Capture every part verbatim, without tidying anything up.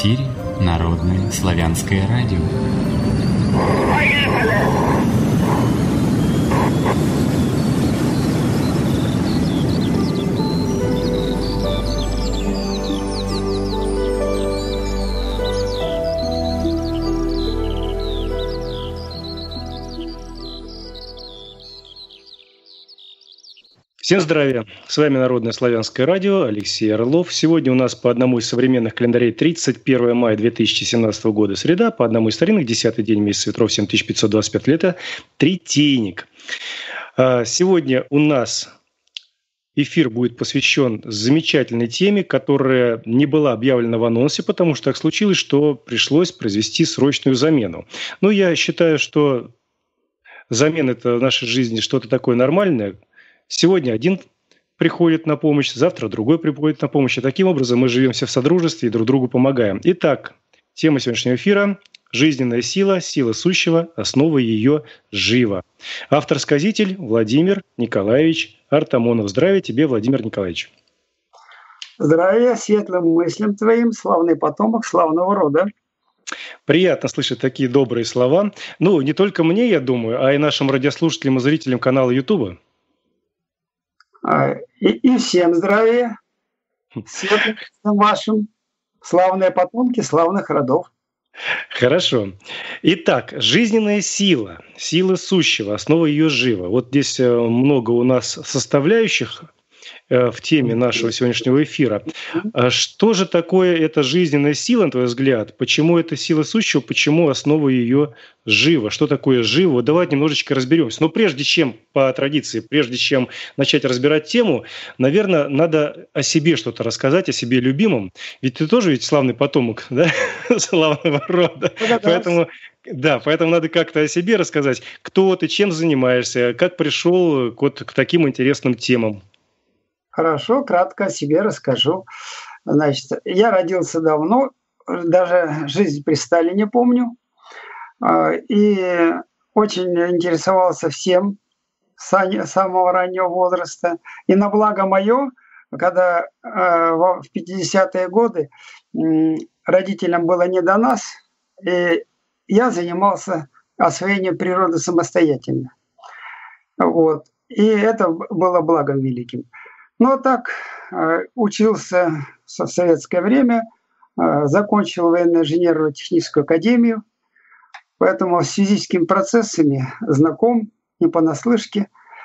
эфире Народное славянское радио. Всем здравия! С вами Народное славянское радио, Алексей Орлов. Сегодня у нас по одному из современных календарей тридцать первое мая две тысячи семнадцатого года среда, по одному из старинных десятый день месяца ветров семь тысяч пятьсот двадцать пять лета, Третейник. Сегодня у нас эфир будет посвящен замечательной теме, которая не была объявлена в анонсе, потому что так случилось, что пришлось произвести срочную замену. Но я считаю, что замена – это в нашей жизни что-то такое нормальное. Сегодня один приходит на помощь, завтра другой приходит на помощь. И таким образом мы живем все в содружестве и друг другу помогаем. Итак, тема сегодняшнего эфира – жизненная сила, сила сущего, основа ее жива. Автор-сказитель Владимир Николаевич Артамонов. Здравия тебе, Владимир Николаевич. Здравия, светлым мыслям твоим, славный потомок славного рода. Приятно слышать такие добрые слова. Ну, не только мне, я думаю, а и нашим радиослушателям и зрителям канала Ютуба. И, и всем здравия, светлым вашим, славные потомки славных родов. Хорошо. Итак, жизненная сила, сила сущего, основа ее жива. Вот здесь много у нас составляющих в теме нашего сегодняшнего эфира. Что же такое эта жизненная сила, на твой взгляд? Почему это сила сущего? Почему основа ее жива? Что такое живо? Давайте немножечко разберемся. Но прежде чем, по традиции, прежде чем начать разбирать тему, наверное, надо о себе что-то рассказать, о себе любимом. Ведь ты тоже ведь славный потомок, да? Славного рода. Поэтому, да, поэтому надо как-то о себе рассказать. Кто ты, чем занимаешься, как пришел вот к таким интересным темам. Хорошо, кратко о себе расскажу. Значит, я родился давно, даже жизнь при Сталине помню, и очень интересовался всем с самого раннего возраста. И на благо мое, когда в пятидесятые годы родителям было не до нас, и я занимался освоением природы самостоятельно. Вот. И это было благом великим. Но так учился в советское время, закончил военно-инженерную техническую академию, поэтому с физическими процессами знаком, не понаслышке.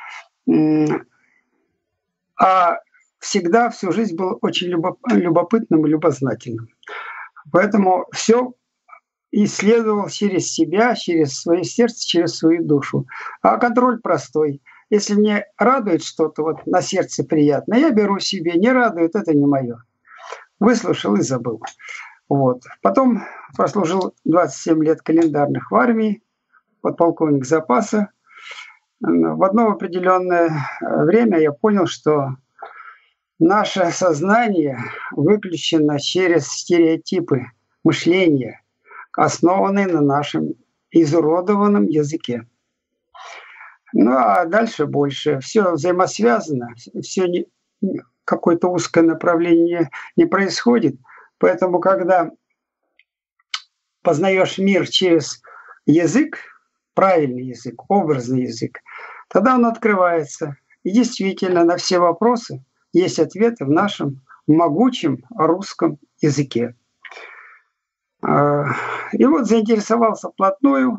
А всегда, всю жизнь был очень любопытным и любознательным. Поэтому все исследовал через себя, через свое сердце, через свою душу. А контроль простой. Если мне радует что-то, вот на сердце приятно, я беру себе, не радует, это не мое. Выслушал и забыл. Вот. Потом прослужил двадцать семь лет календарных в армии, подполковник запаса. В одно определенное время я понял, что наше сознание выключено через стереотипы мышления, основанные на нашем изуродованном языке. Ну, а дальше больше. Все взаимосвязано, все не, какое-то узкое направление не происходит. Поэтому, когда познаешь мир через язык, правильный язык, образный язык, тогда он открывается. И действительно, на все вопросы есть ответы в нашем могучем русском языке. И вот заинтересовался вплотную.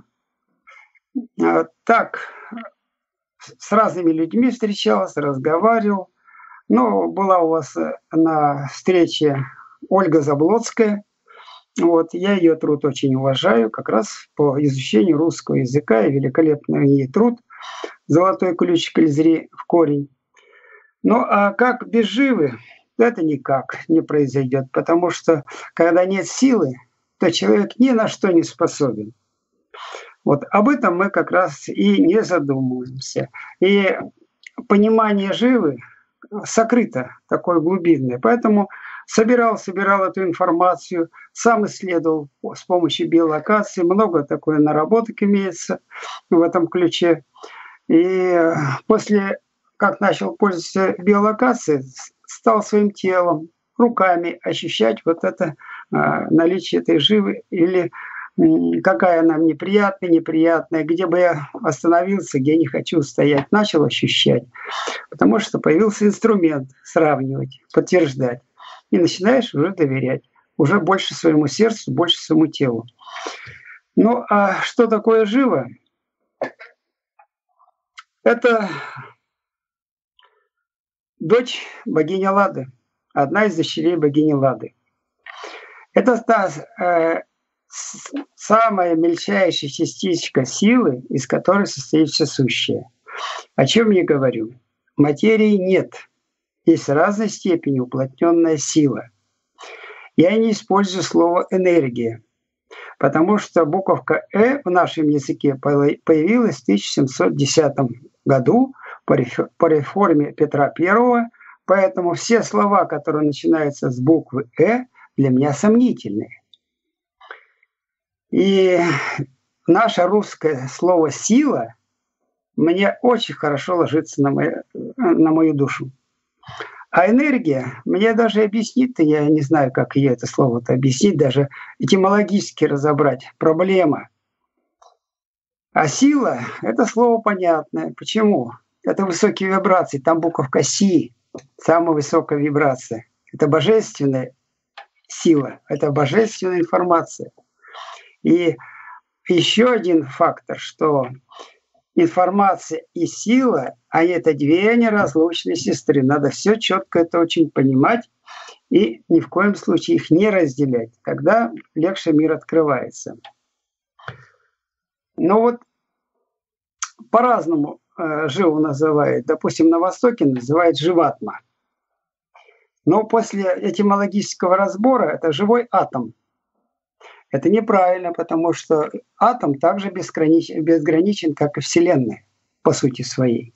Так, с разными людьми встречался, разговаривал. Но была у вас на встрече Ольга Заблоцкая. Вот, я ее труд очень уважаю, как раз по изучению русского языка, и великолепный ей труд «Золотой ключик лизри в корень». Ну а как без живы, это никак не произойдет, потому что когда нет силы, то человек ни на что не способен. Вот об этом мы как раз и не задумываемся. И понимание живы сокрыто, такое глубинное. Поэтому собирал, собирал эту информацию, сам исследовал с помощью биолокации. Много такой наработок имеется в этом ключе. И после, как начал пользоваться биолокацией, стал своим телом, руками ощущать вот это наличие этой живы или какая она неприятная, неприятная, где бы я остановился, где не хочу стоять, начал ощущать. Потому что появился инструмент сравнивать, подтверждать. И начинаешь уже доверять. Уже больше своему сердцу, больше своему телу. Ну, а что такое живо? Это дочь богини Лады, одна из дочерей богини Лады. Это та э, самая мельчайшая частичка силы, из которой состоит все сущее. О чем я говорю? Материи нет. Есть разной степени уплотненная сила. Я не использую слово «энергия», потому что буковка «э» в нашем языке появилась в тысяча семьсот десятом году по реформе Петра Первого, поэтому все слова, которые начинаются с буквы «э», для меня сомнительные. И наше русское слово «сила» мне очень хорошо ложится на мою, на мою душу. А энергия, мне даже объяснить-то, я не знаю, как ее это слово-то объяснить, даже этимологически разобрать. Проблема. А сила – это слово понятное. Почему? Это высокие вибрации, там буковка «си», самая высокая вибрация. Это божественная сила, это божественная информация. И еще один фактор, что информация и сила, а это две неразлучные сестры. Надо все четко это очень понимать и ни в коем случае их не разделять. Тогда легче мир открывается. Но вот по-разному э, живу называют. Допустим, на Востоке называют живатма. Но после этимологического разбора это живой атом. Это неправильно, потому что атом также безграничен, безграничен, как и Вселенная, по сути своей.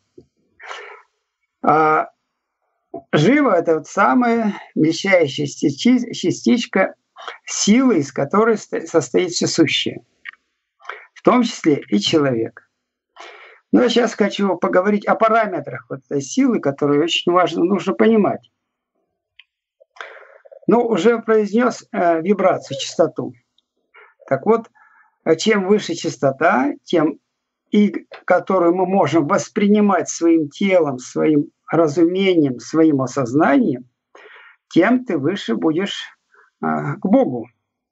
А живо – это вот самая мельчайшая частичка силы, из которой состоит все сущее, в том числе и человек. Но я сейчас хочу поговорить о параметрах вот этой силы, которую очень важно, нужно понимать. Ну, уже произнес э, вибрацию, частоту. Так вот, чем выше частота, тем и которую мы можем воспринимать своим телом, своим разумением, своим осознанием, тем ты выше будешь э, к Богу.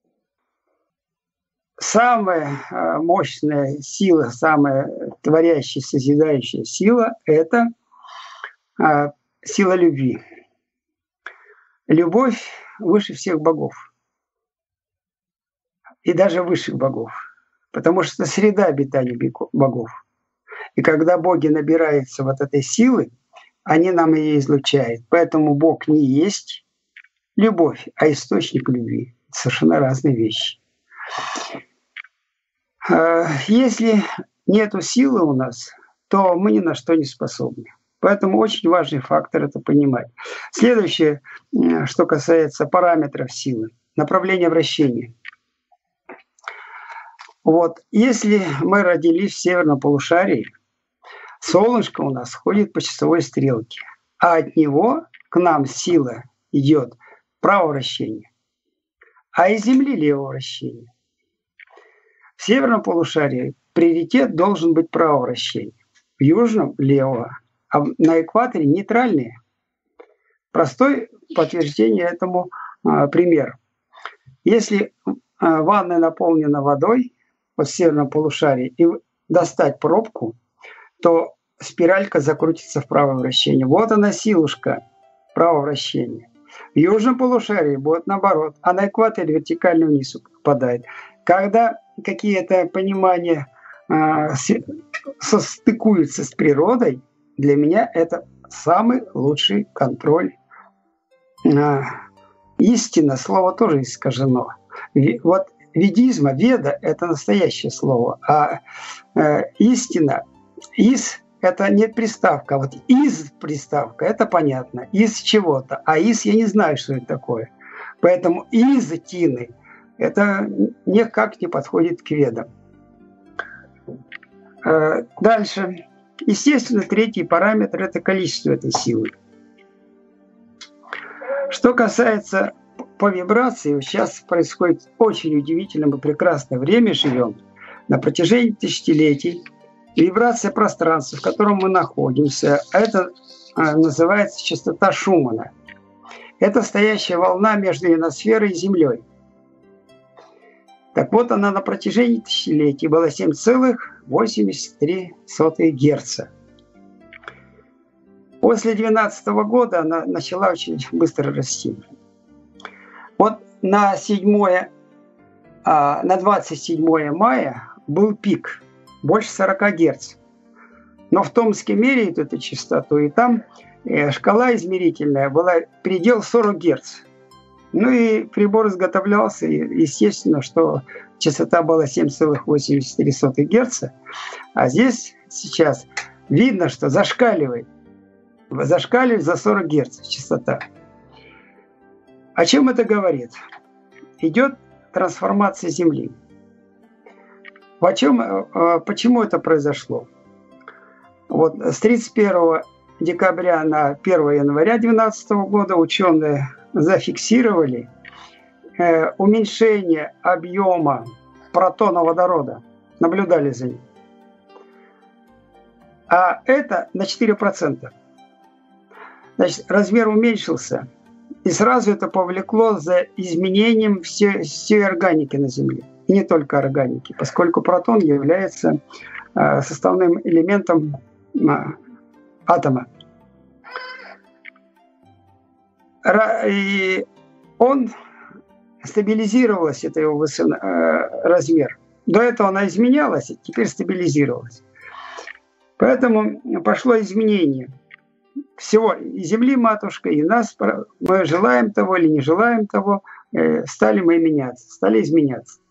Самая э, мощная сила, самая творящая, созидающая сила – это э, сила любви. Любовь выше всех богов. И даже высших богов. Потому что это среда обитания богов. И когда боги набираются вот этой силы, они нам ее излучают. Поэтому Бог не есть любовь, а источник любви. Это совершенно разные вещи. Если нету силы у нас, то мы ни на что не способны. Поэтому очень важный фактор это понимать. Следующее, что касается параметров силы. Направление вращения. Вот, если мы родились в северном полушарии, солнышко у нас ходит по часовой стрелке, а от него к нам сила идет правое вращение, а из Земли левое вращение. В северном полушарии приоритет должен быть правое вращение, в южном – левого, а на экваторе – нейтральные. Простой подтверждение этому а, пример. Если а, ванная наполнена водой, в северном полушарии, и достать пробку, то спиралька закрутится в правое вращение. Вот она силушка, правое вращение. В южном полушарии будет наоборот, а на экваторе вертикально вниз попадает. Когда какие-то понимания э, состыкуются с природой, для меня это самый лучший контроль. Э, истина, слово тоже искажено. Вот ведизма, веда – это настоящее слово, а э, истина, из – это не приставка, а вот из приставка – это понятно, из чего-то, а из я не знаю, что это такое. Поэтому из тины – это никак не подходит к ведам. Э, дальше. Естественно, третий параметр – это количество этой силы. Что касается по вибрации сейчас происходит очень удивительное, мы прекрасное время живем. На протяжении тысячелетий вибрация пространства, в котором мы находимся, это называется частота Шумана. Это стоящая волна между ионосферой и Землей. Так вот, она на протяжении тысячелетий была семь целых восемьдесят три сотых герца. После две тысячи двенадцатого года она начала очень быстро расти. Вот на, седьмое, на двадцать седьмое мая был пик, больше сорок герц. Но в Томске меряют эту частоту, и там шкала измерительная была предел сорок герц. Ну и прибор изготовлялся, естественно, что частота была семь целых восемьдесят три сотых герца, а здесь сейчас видно, что зашкаливает. Зашкаливает за сорок герц частота. О чем это говорит? Идет трансформация Земли. О чем, почему это произошло? Вот с тридцать первого декабря на первое января две тысячи двенадцатого года ученые зафиксировали э, уменьшение объема протона водорода, наблюдали за ним. А это на четыре процента. Значит, размер уменьшился, и сразу это повлекло за изменением всей, всей органики на Земле. И не только органики, поскольку протон является э, составным элементом э, атома. И он стабилизировалась, это его высот, э, размер. До этого она изменялась, а теперь стабилизировалась. Поэтому пошло изменение всего, и Земли матушка, и нас, мы желаем того или не желаем того, э, стали мы меняться, стали изменяться.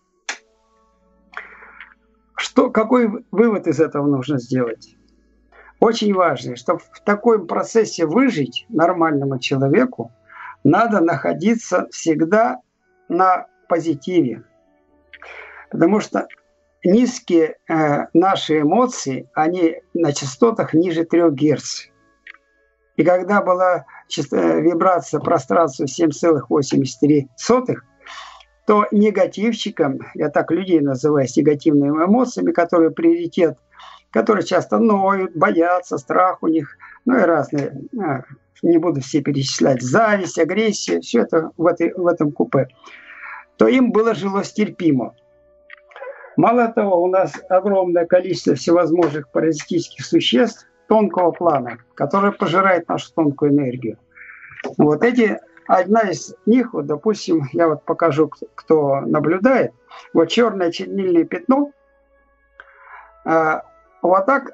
Что, какой вывод из этого нужно сделать? Очень важно, чтобы в таком процессе выжить нормальному человеку, надо находиться всегда на позитиве. Потому что низкие э, наши эмоции, они на частотах ниже трёх герц. И когда была э, вибрация пространства семь целых восемьдесят три сотых, то негативщикам, я так людей называю, с негативными эмоциями, которые приоритет, которые часто ноют, боятся, страх у них, ну и разные, не буду все перечислять, зависть, агрессия, все это в, этой, в этом купе, то им было жилось терпимо. Мало того, у нас огромное количество всевозможных паразитических существ тонкого плана, которые пожирают нашу тонкую энергию. Вот эти, одна из них, вот, допустим, я вот покажу, кто наблюдает, вот черное чернильное пятно, вот так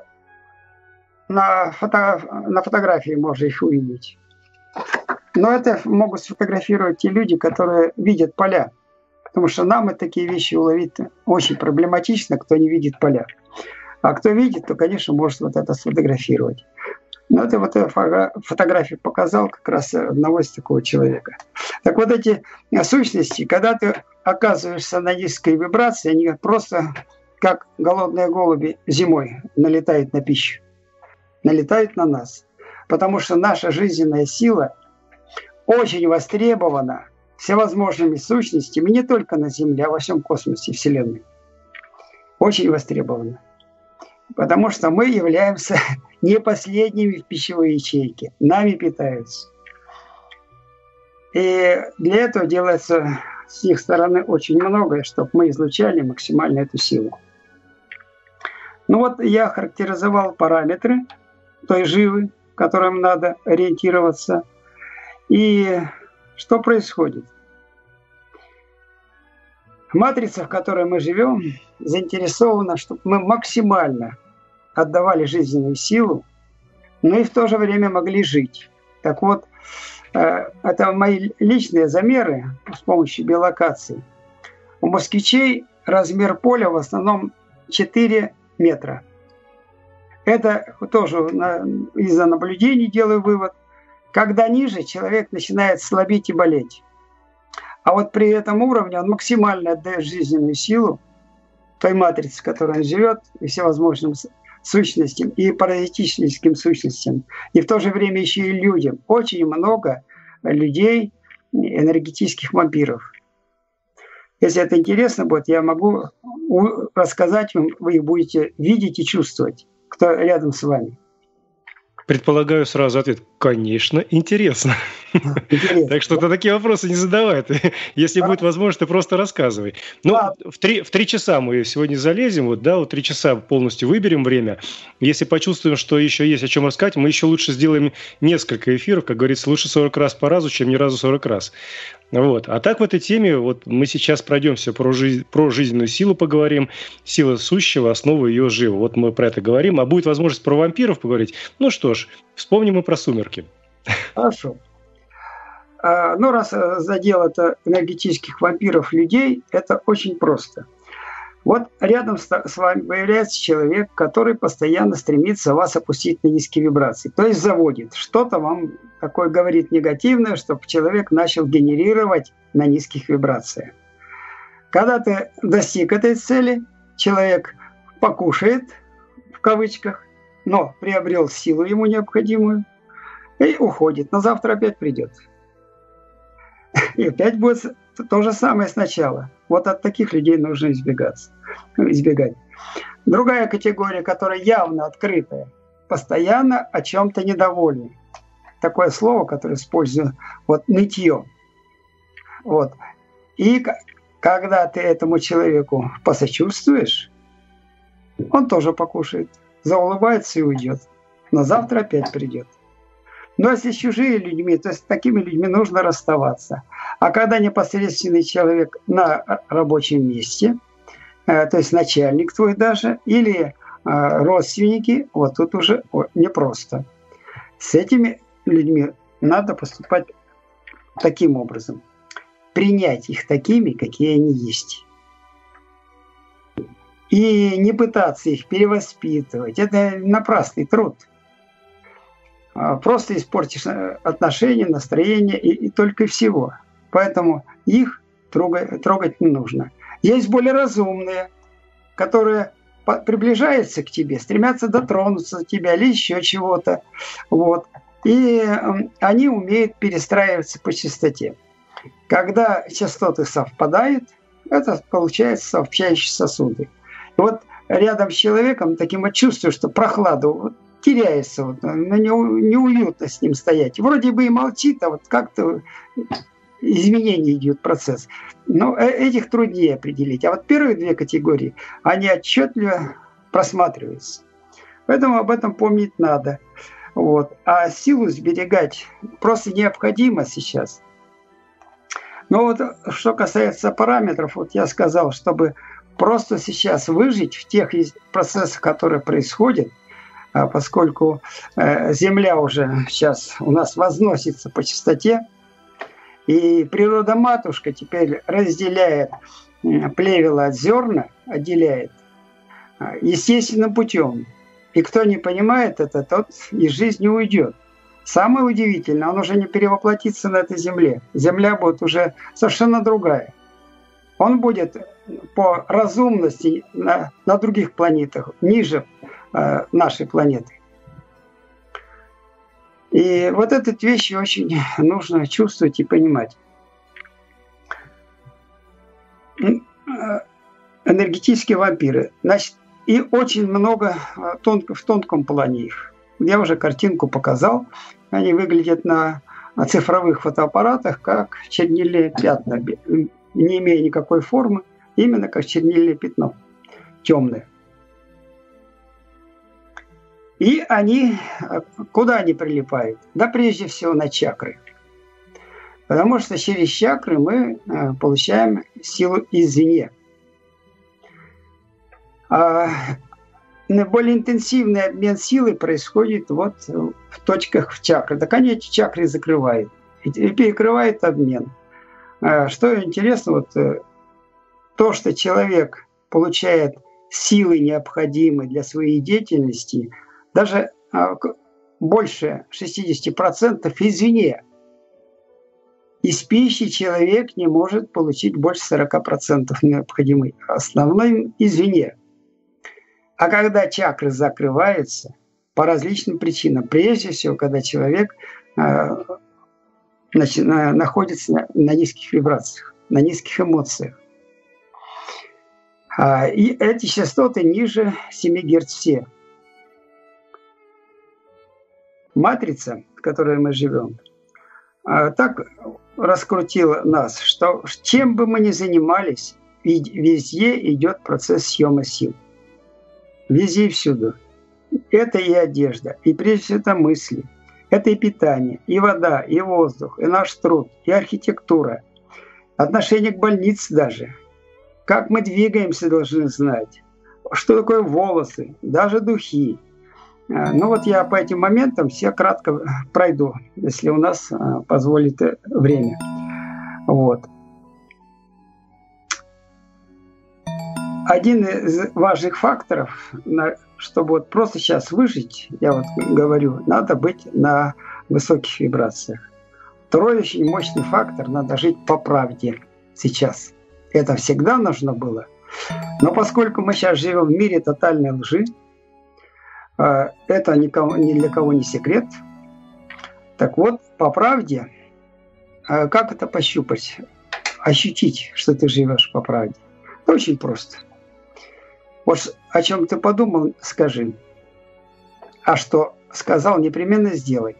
на, фото, на фотографии можно их увидеть. Но это могут сфотографировать те люди, которые видят поля. Потому что нам и такие вещи уловить очень проблематично, кто не видит поля. А кто видит, то, конечно, может вот это сфотографировать. Но это вот фотографию показал как раз одного из такого человека. Так вот эти сущности, когда ты оказываешься на низкой вибрации, они просто как голодные голуби зимой налетают на пищу, налетают на нас. Потому что наша жизненная сила очень востребована всевозможными сущностями, не только на Земле, а во всем космосе Вселенной. Очень востребована. Потому что мы являемся не последними в пищевой ячейке. Нами питаются. И для этого делается с их стороны очень многое, чтобы мы излучали максимально эту силу. Ну вот я характеризовал параметры той живы, в котором надо ориентироваться. И что происходит? Матрица, в которой мы живем, заинтересована, чтобы мы максимально отдавали жизненную силу, но и в то же время могли жить. Так вот, это мои личные замеры с помощью биолокации. У москвичей размер поля в основном четыре метра. Это тоже из-за наблюдений делаю вывод. Когда ниже, человек начинает слабеть и болеть. А вот при этом уровне он максимально отдает жизненную силу той матрице, в которой он живет, и всевозможным сущностям, и паразитическим сущностям. И в то же время еще и людям. Очень много людей энергетических вампиров. Если это интересно будет, я могу рассказать вам, вы их будете видеть и чувствовать, кто рядом с вами. Предполагаю сразу ответ. Конечно, интересно. интересно. Так что ты такие вопросы не задавай. Если а? будет возможность, ты просто рассказывай. Ну, а? в, три, в три часа мы сегодня залезем, вот, да, вот три часа полностью выберем время. Если почувствуем, что еще есть о чем рассказать, мы еще лучше сделаем несколько эфиров. Как говорится, лучше сорок раз по разу, чем ни разу сорок раз. Вот. А так в этой теме вот мы сейчас пройдемся про, жизнь, про жизненную силу поговорим, сила сущего, основа ее жива. Вот мы про это говорим. А будет возможность про вампиров поговорить. Ну что ж, вспомним и про сумерки. Хорошо. А, ну, раз задел это энергетических вампиров людей, это очень просто. Вот рядом с, с вами появляется человек, который постоянно стремится вас опустить на низкие вибрации. То есть заводит. Что-то вам такое говорит негативное, чтобы человек начал генерировать на низких вибрациях. Когда ты достиг этой цели, человек покушает, в кавычках, но приобрел силу ему необходимую и уходит. На завтра опять придет. И опять будет то же самое сначала. Вот от таких людей нужно избегаться, избегать. Другая категория, которая явно открытая, постоянно о чем-то недовольны. Такое слово, которое использую, вот нытье. Вот. И когда ты этому человеку посочувствуешь, он тоже покушает, заулыбается и уйдет. Но завтра опять придет. Но если с чужими людьми, то с такими людьми нужно расставаться. А когда непосредственный человек на рабочем месте, э, то есть начальник твой даже, или э, родственники, вот тут уже непросто. С этими людьми надо поступать таким образом. Принять их такими, какие они есть. И не пытаться их перевоспитывать. Это напрасный труд. Просто испортишь отношения, настроение и, и только всего. Поэтому их трогать, трогать не нужно. Есть более разумные, которые приближаются к тебе, стремятся дотронуться до тебя или еще чего-то. Вот. И они умеют перестраиваться по частоте. Когда частоты совпадают, это получается сообщающие сосуды. И вот рядом с человеком таким вот чувствую, что прохладу вот, теряется, вот, ну, неуютно с ним стоять. Вроде бы и молчит, а вот как-то изменение идет процесс. Но этих труднее определить. А вот первые две категории, они отчетливо просматриваются. Поэтому об этом помнить надо. Вот. А силу сберегать просто необходимо сейчас. Но вот что касается параметров, вот я сказал, чтобы просто сейчас выжить в тех процессах, которые происходят, поскольку Земля уже сейчас у нас возносится по частоте, и природа-матушка теперь разделяет плевела от зерна, отделяет естественным путем. И кто не понимает это, тот из жизни уйдет. Самое удивительное, он уже не перевоплотится на этой Земле. Земля будет уже совершенно другая. Он будет по разумности на, на других планетах, ниже э, нашей планеты. И вот эти вещи очень нужно чувствовать и понимать. Энергетические вампиры. Значит, и очень много тонко, в тонком плане их. Я уже картинку показал. Они выглядят на цифровых фотоаппаратах как чернильные пятна, не имея никакой формы, именно как чернильное пятно, темное. И они, куда они прилипают? Да прежде всего на чакры. Потому что через чакры мы получаем силу извне. А наиболее интенсивный обмен силой происходит вот в точках в чакрах. Так они эти чакры закрывают и перекрывают обмен. Что интересно, вот то, что человек получает силы, необходимые для своей деятельности, даже больше шестьдесят процентов извне. Из пищи человек не может получить больше сорок процентов необходимой основной извне. А когда чакры закрываются по различным причинам, прежде всего, когда человек э, находится на, на низких вибрациях, на низких эмоциях. А, и эти частоты ниже семи герц все. Матрица, в которой мы живем, а, так раскрутила нас, что чем бы мы ни занимались, везде идет процесс съема сил. Везде и всюду. Это и одежда, и прежде всего это мысли. Это и питание, и вода, и воздух, и наш труд, и архитектура. Отношение к больнице даже. Как мы двигаемся, должны знать. Что такое волосы, даже духи. Ну вот я по этим моментам все кратко пройду, если у нас позволит время. Вот. Один из важных факторов, чтобы вот просто сейчас выжить, я вот говорю, надо быть на высоких вибрациях. Второй очень мощный фактор – надо жить по правде сейчас. Это всегда нужно было. Но поскольку мы сейчас живем в мире тотальной лжи, это никому, ни для кого не секрет. Так вот, по правде, как это пощупать? Ощутить, что ты живешь по правде. Очень просто. Вот о чем ты подумал, скажи. А что сказал, непременно сделай.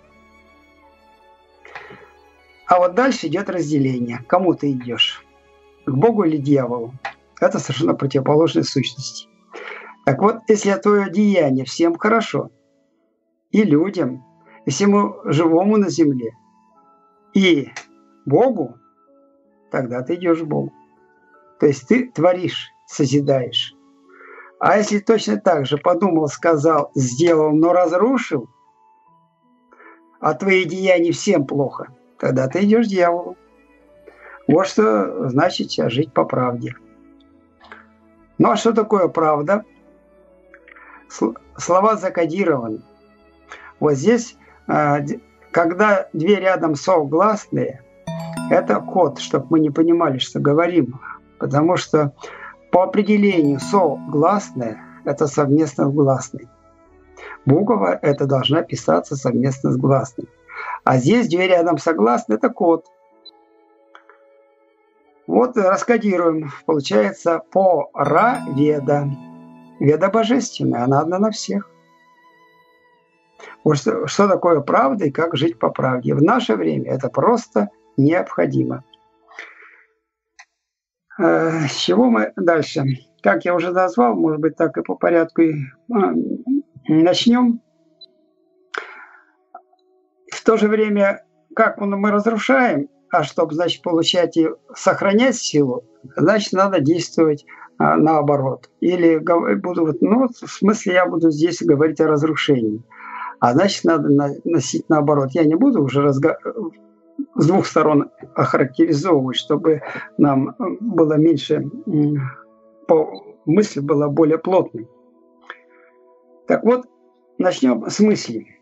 А вот дальше идет разделение. Кому ты идешь? К Богу или дьяволу? Это совершенно противоположные сущности. Так вот, если твое деяние всем хорошо, и людям, и всему живому на земле, и Богу, тогда ты идешь к Богу. То есть ты творишь, созидаешь. А если точно так же подумал, сказал, сделал, но разрушил, а твои деяния всем плохо, тогда ты идешь к дьяволу. Вот что значит жить по правде. Ну а что такое правда? Слова закодированы. Вот здесь, когда две рядом согласные, это код, чтобы мы не понимали, что говорим. Потому что по определению согласное – это совместно с гласной. Буква – это должна писаться совместно с гласной. А здесь две рядом согласные – это код. Вот раскодируем. Получается пора-веда. Веда божественная, она одна на всех. Вот что, что такое правда и как жить по правде. В наше время это просто необходимо. С чего мы дальше? Как я уже назвал, может быть, так и по порядку и начнем. В то же время, как мы разрушаем, а чтобы, значит, получать и сохранять силу, значит, надо действовать а, наоборот. Или буду, ну, в смысле, я буду здесь говорить о разрушении. А значит, надо носить наоборот. Я не буду уже разго... с двух сторон охарактеризовывать, чтобы нам было меньше, мысль была более плотной. Так вот, начнем с мысли.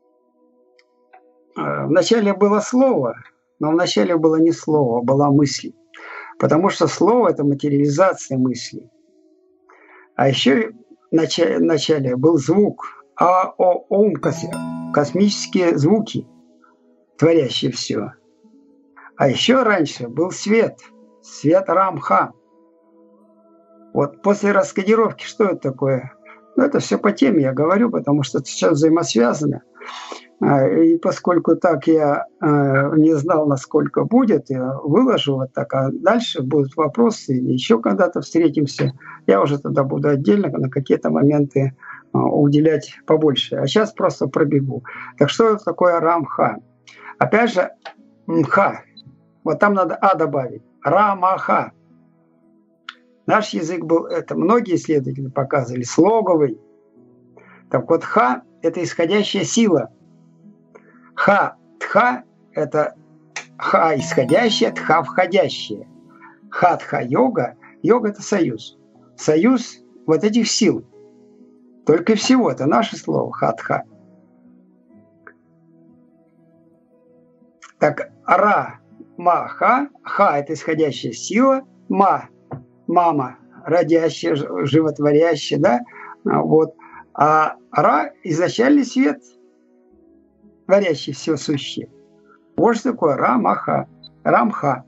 Вначале было слово, но вначале было не слово, а была мысль. Потому что слово – это материализация мысли. А еще в начале был звук, а о ом космические звуки, творящие все. А еще раньше был свет, свет Рамха. Вот после раскодировки, что это такое? Ну, это все по теме я говорю, потому что это сейчас взаимосвязано. И поскольку так я не знал, насколько будет, я выложу вот так, а дальше будут вопросы, еще когда-то встретимся, я уже тогда буду отдельно на какие-то моменты уделять побольше. А сейчас просто пробегу. Так что это такое Рамха? Опять же, Мха. Вот там надо А добавить. Рамаха. Наш язык был, это многие исследователи показывали, слоговый. Так вот, Ха – это исходящая сила. Ха, Тха – это Ха исходящая, Тха входящая. Ха-Тха-йога, йога – это союз. Союз вот этих сил. Только всего, это наше слово Ха-Тха. Так, Ра, Ма, Ха. Ха – это исходящая сила. Ма – мама, родящая, животворящая, да? Вот. А Ра – изначальный свет, творящий все сущее. Вот что такое рамаха, рамха.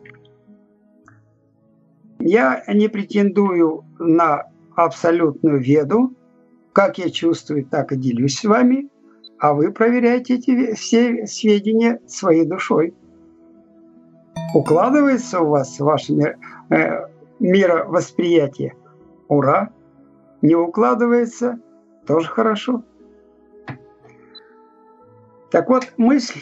Я не претендую на абсолютную веду. Как я чувствую, так и делюсь с вами. А вы проверяете эти все сведения своей душой. Укладывается у вас ваше э, мировосприятие? Ура! Не укладывается? Тоже хорошо. Так вот, мысль,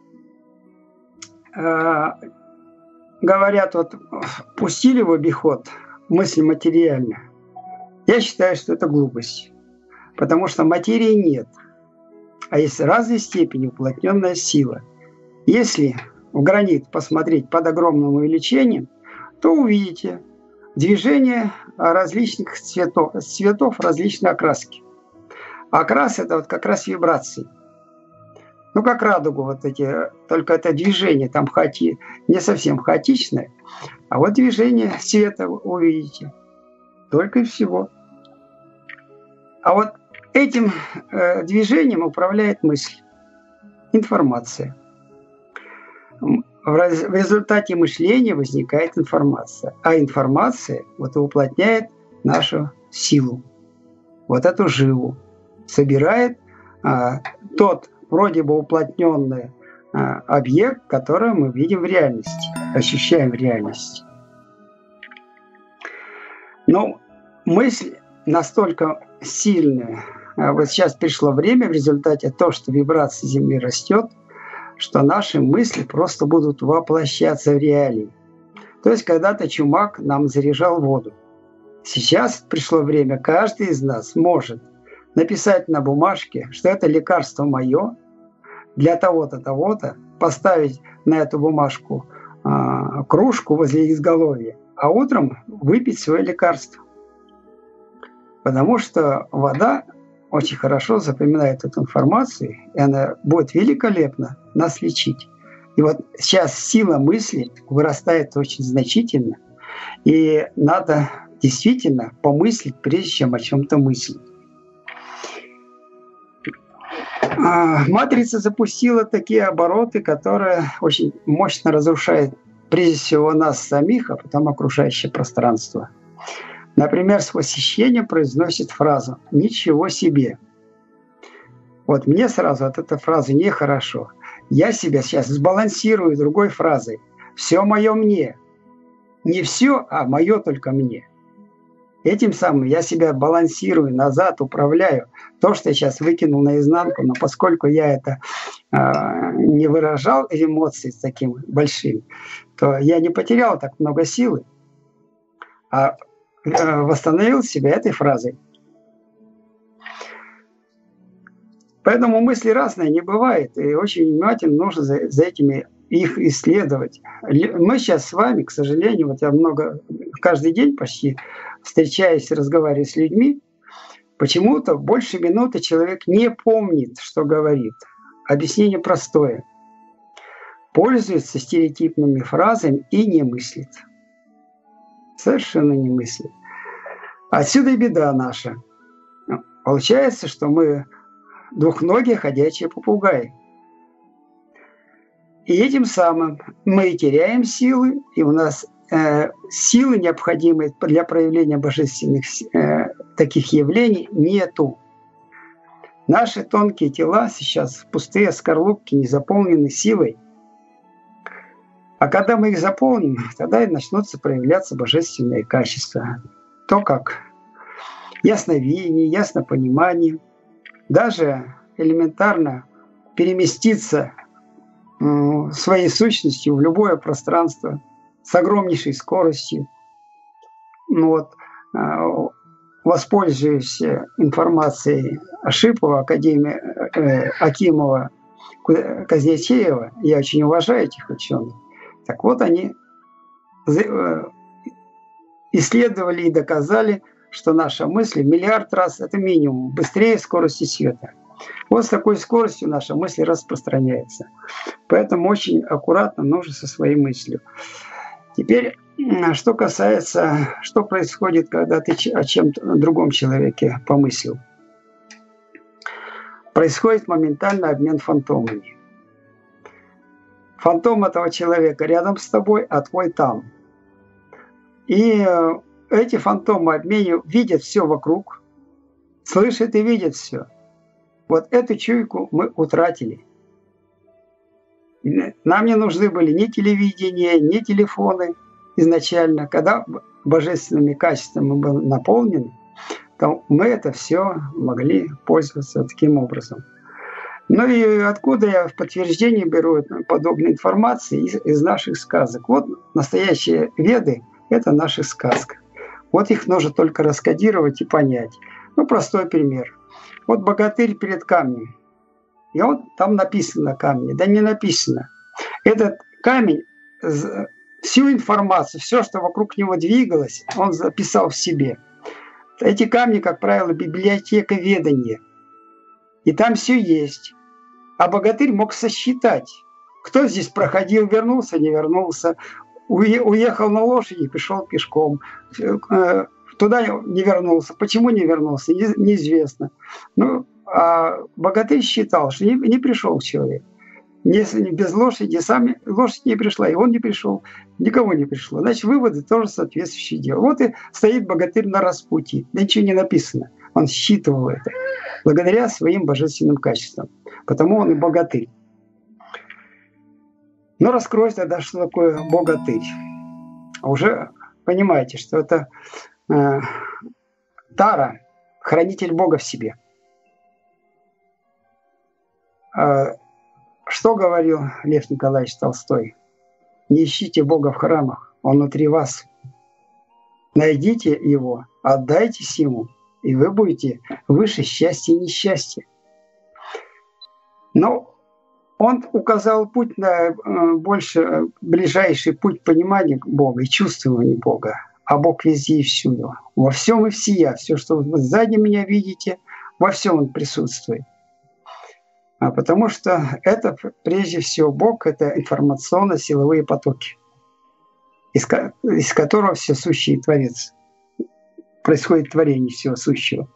э, говорят, вот пустили в обиход мысль материальная. Я считаю, что это глупость. Потому что материи нет. А есть разной степени уплотненная сила. Если в гранит посмотреть под огромным увеличением, то увидите движение различных цветов, цветов различной окраски. Окрас – это вот как раз вибрации. Ну, как радугу вот эти, только это движение там хаоти, не совсем хаотичное, а вот движение света вы увидите. Только и всего. А вот этим э, движением управляет мысль, информация. В, раз, в результате мышления возникает информация. А информация вот уплотняет нашу силу, вот эту жилу. Собирает а, тот вроде бы уплотненный а, объект, который мы видим в реальности, ощущаем в реальности. Но мысль настолько сильная. Вот сейчас пришло время в результате того, что вибрация Земли растет, что наши мысли просто будут воплощаться в реалии. То есть когда-то Чумак нам заряжал воду. Сейчас пришло время, каждый из нас может написать на бумажке, что это лекарство мое для того-то, того-то, поставить на эту бумажку а, кружку возле изголовья, а утром выпить свое лекарство. Потому что вода очень хорошо запоминает эту информацию, и она будет великолепно нас лечить. И вот сейчас сила мысли вырастает очень значительно, и надо действительно помыслить, прежде чем о чем-то мыслить. Матрица запустила такие обороты, которые очень мощно разрушают прежде всего нас самих, а потом окружающее пространство. Например, с восхищением произносит фразу «ничего себе». Вот мне сразу от этой фразы нехорошо. Я себя сейчас сбалансирую другой фразой. «Все мое мне». Не все, а мое только мне. Этим самым я себя балансирую назад, управляю. То, что я сейчас выкинул наизнанку, но поскольку я это э, не выражал эмоции с таким большим, то я не потерял так много силы, а э, восстановил себя этой фразой. Поэтому мысли разные не бывает, и очень внимательно нужно за, за этими их исследовать. Мы сейчас с вами, к сожалению, вот я много, каждый день почти встречаясь и разговаривая с людьми, почему-то больше минуты человек не помнит, что говорит. Объяснение простое. Пользуется стереотипными фразами и не мыслит. Совершенно не мыслит. Отсюда и беда наша. Получается, что мы двухногие ходячие попугаи. И этим самым мы теряем силы, и у нас э, силы, необходимые для проявления божественных э, таких явлений, нету. Наши тонкие тела сейчас пустые скорлупки, не заполнены силой. А когда мы их заполним, тогда и начнутся проявляться божественные качества. То, как ясновидение, яснопонимание, даже элементарно переместиться своей сущностью в любое пространство с огромнейшей скоростью. Ну вот, воспользуюсь информацией Шипова, Академии э, Акимова, Казнетеева, я очень уважаю этих ученых. Так вот, они исследовали и доказали, что наша мысль в миллиард раз, это минимум, быстрее скорости света. Вот с такой скоростью наша мысль распространяется. Поэтому очень аккуратно нужно со своей мыслью. Теперь, что касается, что происходит, когда ты о чем-то другом человеке помыслил. Происходит моментальный обмен фантомами. фантом этого человека рядом с тобой, а твой там. И эти фантомы обменивают, видят все вокруг, слышат и видят все. Вот эту чуйку мы утратили. Нам не нужны были ни телевидение, ни телефоны изначально. Когда божественными качествами мы были наполнены, то мы это все могли пользоваться таким образом. Ну и откуда я в подтверждение беру подобной информации? Из, из наших сказок. Вот настоящие веды – это наши сказки. Вот их нужно только раскодировать и понять. Ну, простой пример. Вот богатырь перед камнем. И вот там написано на камне. Да не написано. Этот камень, всю информацию, все, что вокруг него двигалось, он записал в себе. Эти камни, как правило, библиотека ведания. И там все есть. А богатырь мог сосчитать, кто здесь проходил, вернулся, не вернулся, уехал на лошади, пришел пешком, туда не вернулся. Почему не вернулся, неизвестно. Ну, а богатырь считал, что не, не пришел человек. Если без лошади, сам лошадь не пришла, и он не пришел, никого не пришло. Значит, выводы тоже соответствующие делают. Вот и стоит богатырь на распутье. Да ничего не написано. Он считывал это благодаря своим божественным качествам. Потому он и богатырь. Но раскройте тогда, что такое богатырь. Уже понимаете, что это э, Тара, хранитель Бога в себе. Э, что говорил Лев Николаевич Толстой? Не ищите Бога в храмах, Он внутри вас. Найдите Его, отдайтесь Ему, и вы будете выше счастья и несчастья. Но он указал путь на больше ближайший путь понимания Бога и чувствования Бога. А Бог везде и всюду. Во всем и всея. Все, что вы сзади меня видите, во всем Он присутствует. А потому что это, прежде всего, Бог – это информационно-силовые потоки, из, из которого все сущее творится. Происходит творение всего сущего.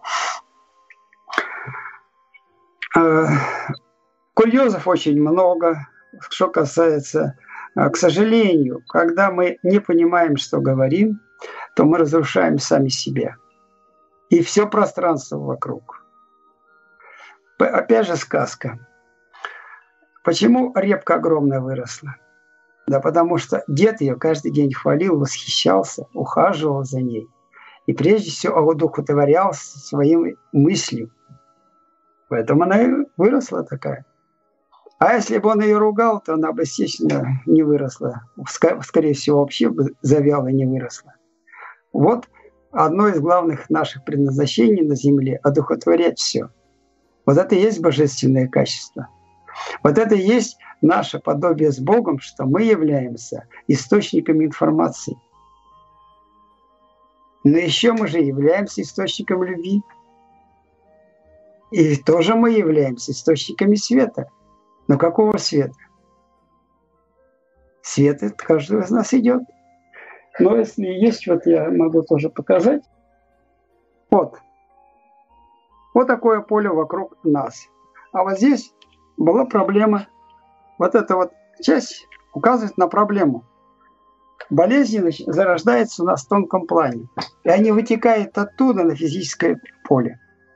Курьезов очень много, что касается, к сожалению, когда мы не понимаем, что говорим, то мы разрушаем сами себя и все пространство вокруг. Опять же сказка. Почему репка огромная выросла? Да потому что дед ее каждый день хвалил, восхищался, ухаживал за ней. И прежде всего одухотворялся своим мыслью. Поэтому она и выросла такая. А если бы он ее ругал, то она бы, естественно, не выросла. Скорее всего, вообще бы завяла и не выросла. Вот одно из главных наших предназначений на Земле – одухотворять все. Вот это и есть божественное качество. Вот это и есть наше подобие с Богом, что мы являемся источниками информации. Но еще мы же являемся источником любви. И тоже мы являемся источниками света. Но какого света? Свет от каждого из нас идет. Но если есть, вот я могу тоже показать. Вот. Вот такое поле вокруг нас. А вот здесь была проблема. Вот эта вот часть указывает на проблему. Болезнь зарождается у нас в тонком плане. И они вытекают оттуда на физическое поле.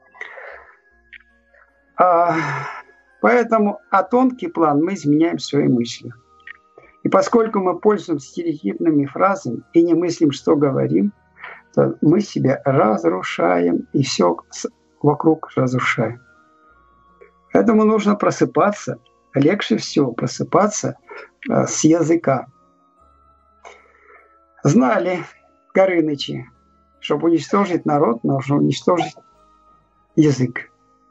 А, поэтому а тонкий план мы изменяем своей мыслью. И поскольку мы пользуемся стереотипными фразами и не мыслим, что говорим, то мы себя разрушаем и все вокруг разрушаем. Поэтому нужно просыпаться. Легче всего просыпаться а, с языка. Знали Горынычи, чтобы уничтожить народ, нужно уничтожить язык.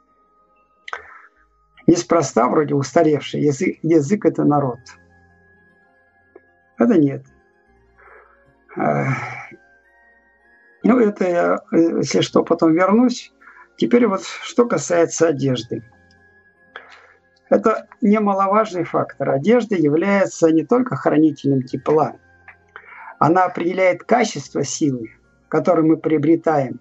Неспроста вроде устаревший язык, язык – это народ. Это нет. Ну, это я, если что, потом вернусь. Теперь вот что касается одежды. Это немаловажный фактор. Одежда является не только хранителем тепла. Она определяет качество силы, которую мы приобретаем.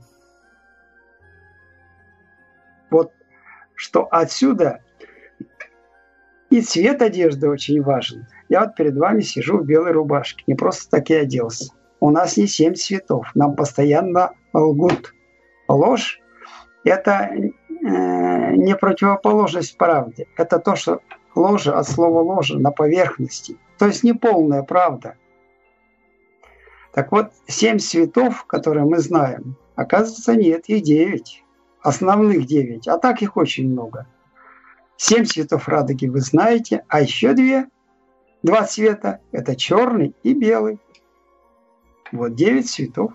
Вот что отсюда И цвет одежды очень важен. Я вот перед вами сижу в белой рубашке. Не просто так я оделся. У нас не семь цветов. Нам постоянно лгут. Ложь – это э, не противоположность правде. Это то, что ложа от слова ложа на поверхности. То есть не полная правда. Так вот, семь цветов, которые мы знаем, оказывается, нет, их девять. Основных девять. А так их очень много. Семь цветов радуги вы знаете, а еще две, два цвета – это черный и белый. Вот девять цветов.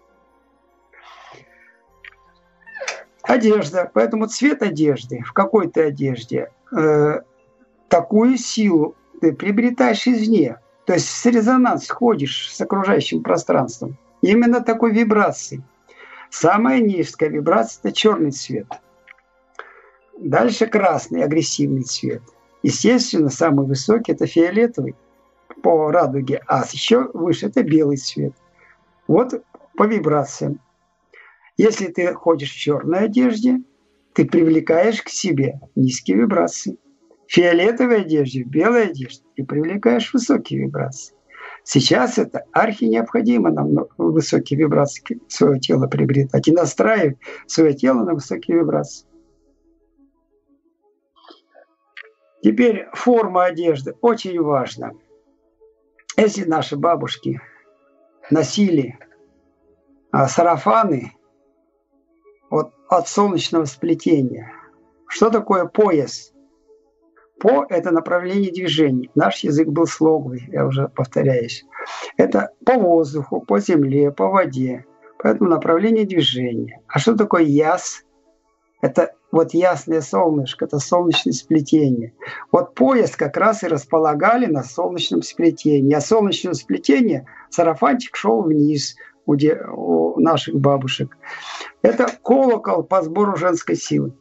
Одежда. Поэтому цвет одежды в какой-то одежде э, такую силу ты приобретаешь извне. То есть с резонанс ходишь с окружающим пространством. Именно такой вибрации. Самая низкая вибрация – это черный цвет. Дальше красный, агрессивный цвет. Естественно, самый высокий – это фиолетовый по радуге, а еще выше – это белый цвет. Вот по вибрациям. Если ты ходишь в черной одежде, ты привлекаешь к себе низкие вибрации. В фиолетовой одежде, в белой одежде ты привлекаешь высокие вибрации. Сейчас это архи необходимо нам высокие вибрации своего тела приобретать и настраивать свое тело на высокие вибрации. Теперь форма одежды очень важна. Если наши бабушки носили а, сарафаны вот, от солнечного сплетения, что такое пояс? По – это направление движения. Наш язык был слоговый, я уже повторяюсь. Это по воздуху, по земле, по воде. Поэтому направление движения. А что такое яс? Это вот ясное солнышко, это солнечное сплетение. Вот пояс как раз и располагали на солнечном сплетении. А солнечное сплетение, сарафанчик шел вниз у, де, у наших бабушек. Это колокол по сбору женской силы.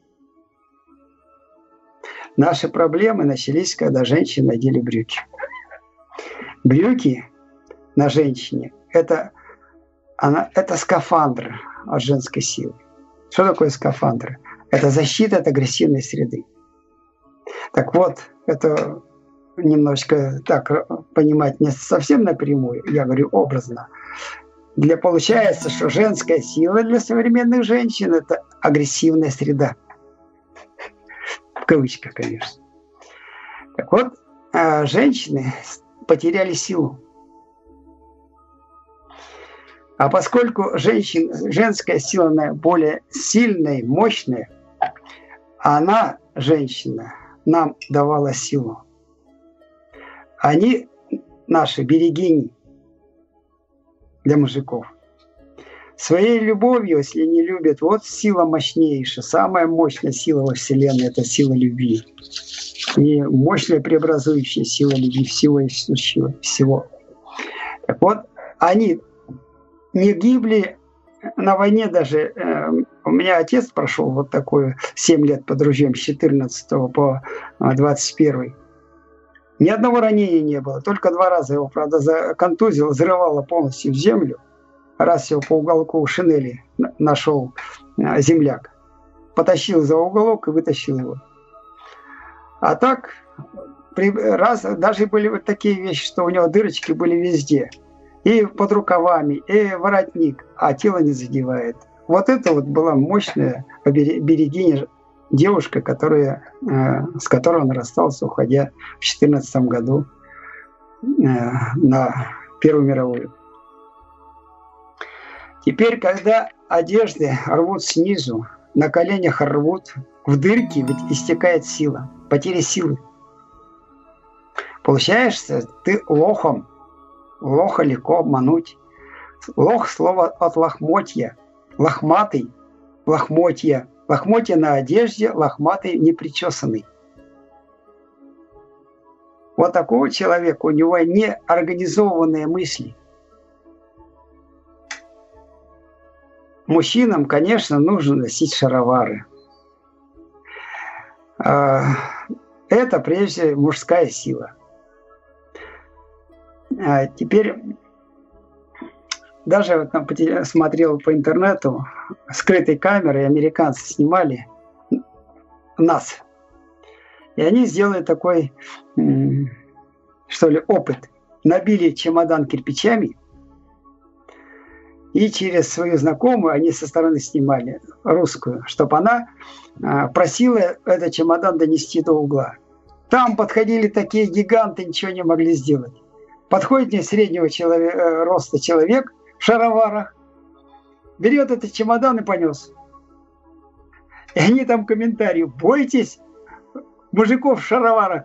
Наши проблемы начались, когда женщины надели брюки. Брюки на женщине – это, она, это скафандр от женской силы. Что такое скафандр? Это защита от агрессивной среды. Так вот, это немножечко так понимать не совсем напрямую, я говорю образно. Для, получается, что женская сила для современных женщин – это агрессивная среда. В кавычках, конечно. Так вот, женщины потеряли силу. А поскольку женщин, женская сила наиболее сильная, мощная, она, женщина, нам давала силу. Они наши берегини для мужиков. Своей любовью, если не любят, вот сила мощнейшая, самая мощная сила во Вселенной – это сила любви. И мощная преобразующая сила любви всего и сущего, всего. Так вот, они не гибли на войне даже. Э, у меня отец прошел вот такое семь лет под ружьем с четырнадцатого по двадцать первый. Ни одного ранения не было. Только два раза его, правда, законтузило, взрывало полностью в землю. Раз его по уголку шинели нашел э, земляк. Потащил за уголок и вытащил его. А так, при, раз, даже были вот такие вещи, что у него дырочки были везде. И под рукавами, и воротник, а тело не задевает. Вот это вот была мощная берегиня девушка, которая, э, с которой он расстался, уходя в две тысячи четырнадцатом году э, на Первую мировую. Теперь, когда одежды рвут снизу, на коленях рвут, в дырки ведь истекает сила, потеря силы. Получаешься ты лохом. Лоха легко обмануть. Лох – слово от лохмотья. Лохматый, лохмотья. Лохмотья на одежде, лохматый, непричесанный. Вот такого человека, у него неорганизованные мысли. Мужчинам, конечно, нужно носить шаровары. Это, прежде всего, мужская сила. А теперь даже вот там смотрел по интернету, скрытой камерой американцы снимали нас. И они сделали такой, что ли, опыт. Набили чемодан кирпичами, и через свою знакомую они со стороны снимали, русскую, чтобы она просила этот чемодан донести до угла. Там подходили такие гиганты, ничего не могли сделать. Подходит мне среднего человека, роста человек в шароварах, берет этот чемодан и понес. И они там комментарии: бойтесь мужиков в шароварах.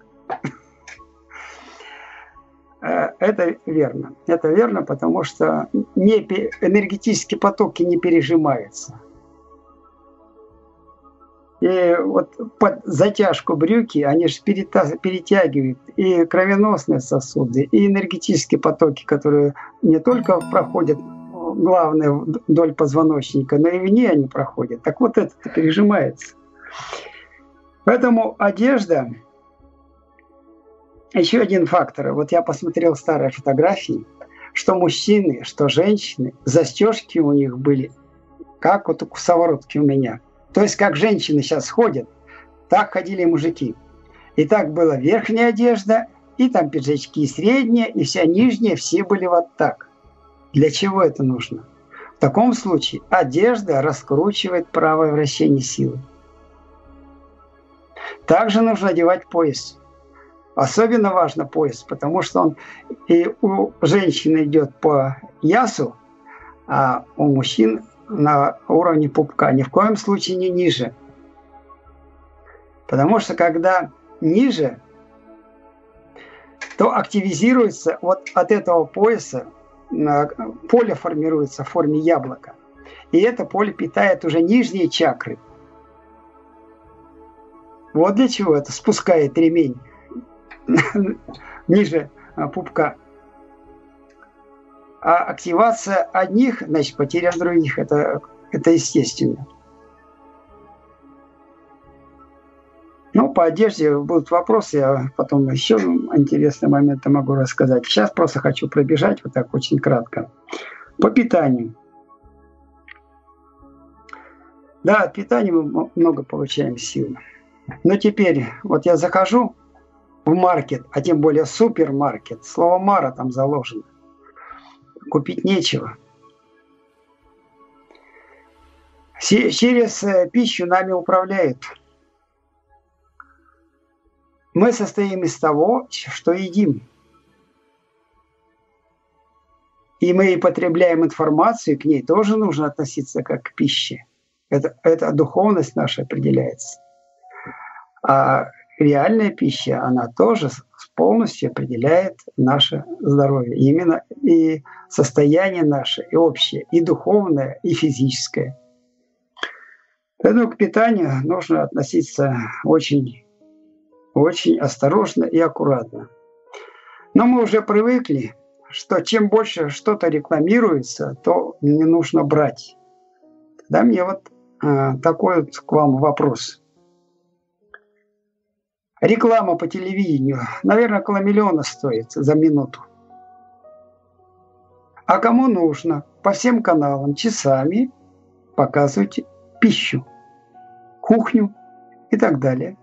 Это верно. Это верно, потому что не, энергетические потоки не пережимаются. И вот под затяжку брюки, они же перетягивают и кровеносные сосуды, и энергетические потоки, которые не только проходят главные вдоль позвоночника, но и вне они проходят. Так вот это пережимается. Поэтому одежда... Еще один фактор. Вот я посмотрел старые фотографии, что мужчины, что женщины, застежки у них были как вот у самородки у меня. То есть как женщины сейчас ходят, так ходили и мужики. И так была верхняя одежда, и там пиджачки средние, и вся нижняя, все были вот так. Для чего это нужно? В таком случае одежда раскручивает правое вращение силы. Также нужно одевать пояс. Особенно важно пояс, потому что он и у женщины идет по ясу, а у мужчин на уровне пупка. Ни в коем случае не ниже. Потому что когда ниже, то активизируется вот от этого пояса, поле формируется в форме яблока. И это поле питает уже нижние чакры. Вот для чего это спускает ремень ниже пупка. А активация одних, значит, потеря других. Это, это естественно. Ну, по одежде будут вопросы, я потом еще интересные моменты могу рассказать. Сейчас просто хочу пробежать вот так очень кратко. По питанию. Да, от питания мы много получаем сил. Но теперь, вот я захожу в маркет, а тем более супермаркет. Слово «мара» там заложено. Купить нечего. Через пищу нами управляют. Мы состоим из того, что едим. И мы потребляем информацию, к ней тоже нужно относиться как к пище. Это, это духовность наша определяется. А реальная пища, она тоже полностью определяет наше здоровье. Именно и состояние наше, и общее, и духовное, и физическое. Поэтому к питанию нужно относиться очень, очень осторожно и аккуратно. Но мы уже привыкли, что чем больше что-то рекламируется, то не нужно брать. Тогда мне вот а, такой вот к вам вопрос. Реклама по телевидению, наверное, около миллиона стоит за минуту. А кому нужно? По всем каналам часами показывать пищу, кухню и так далее.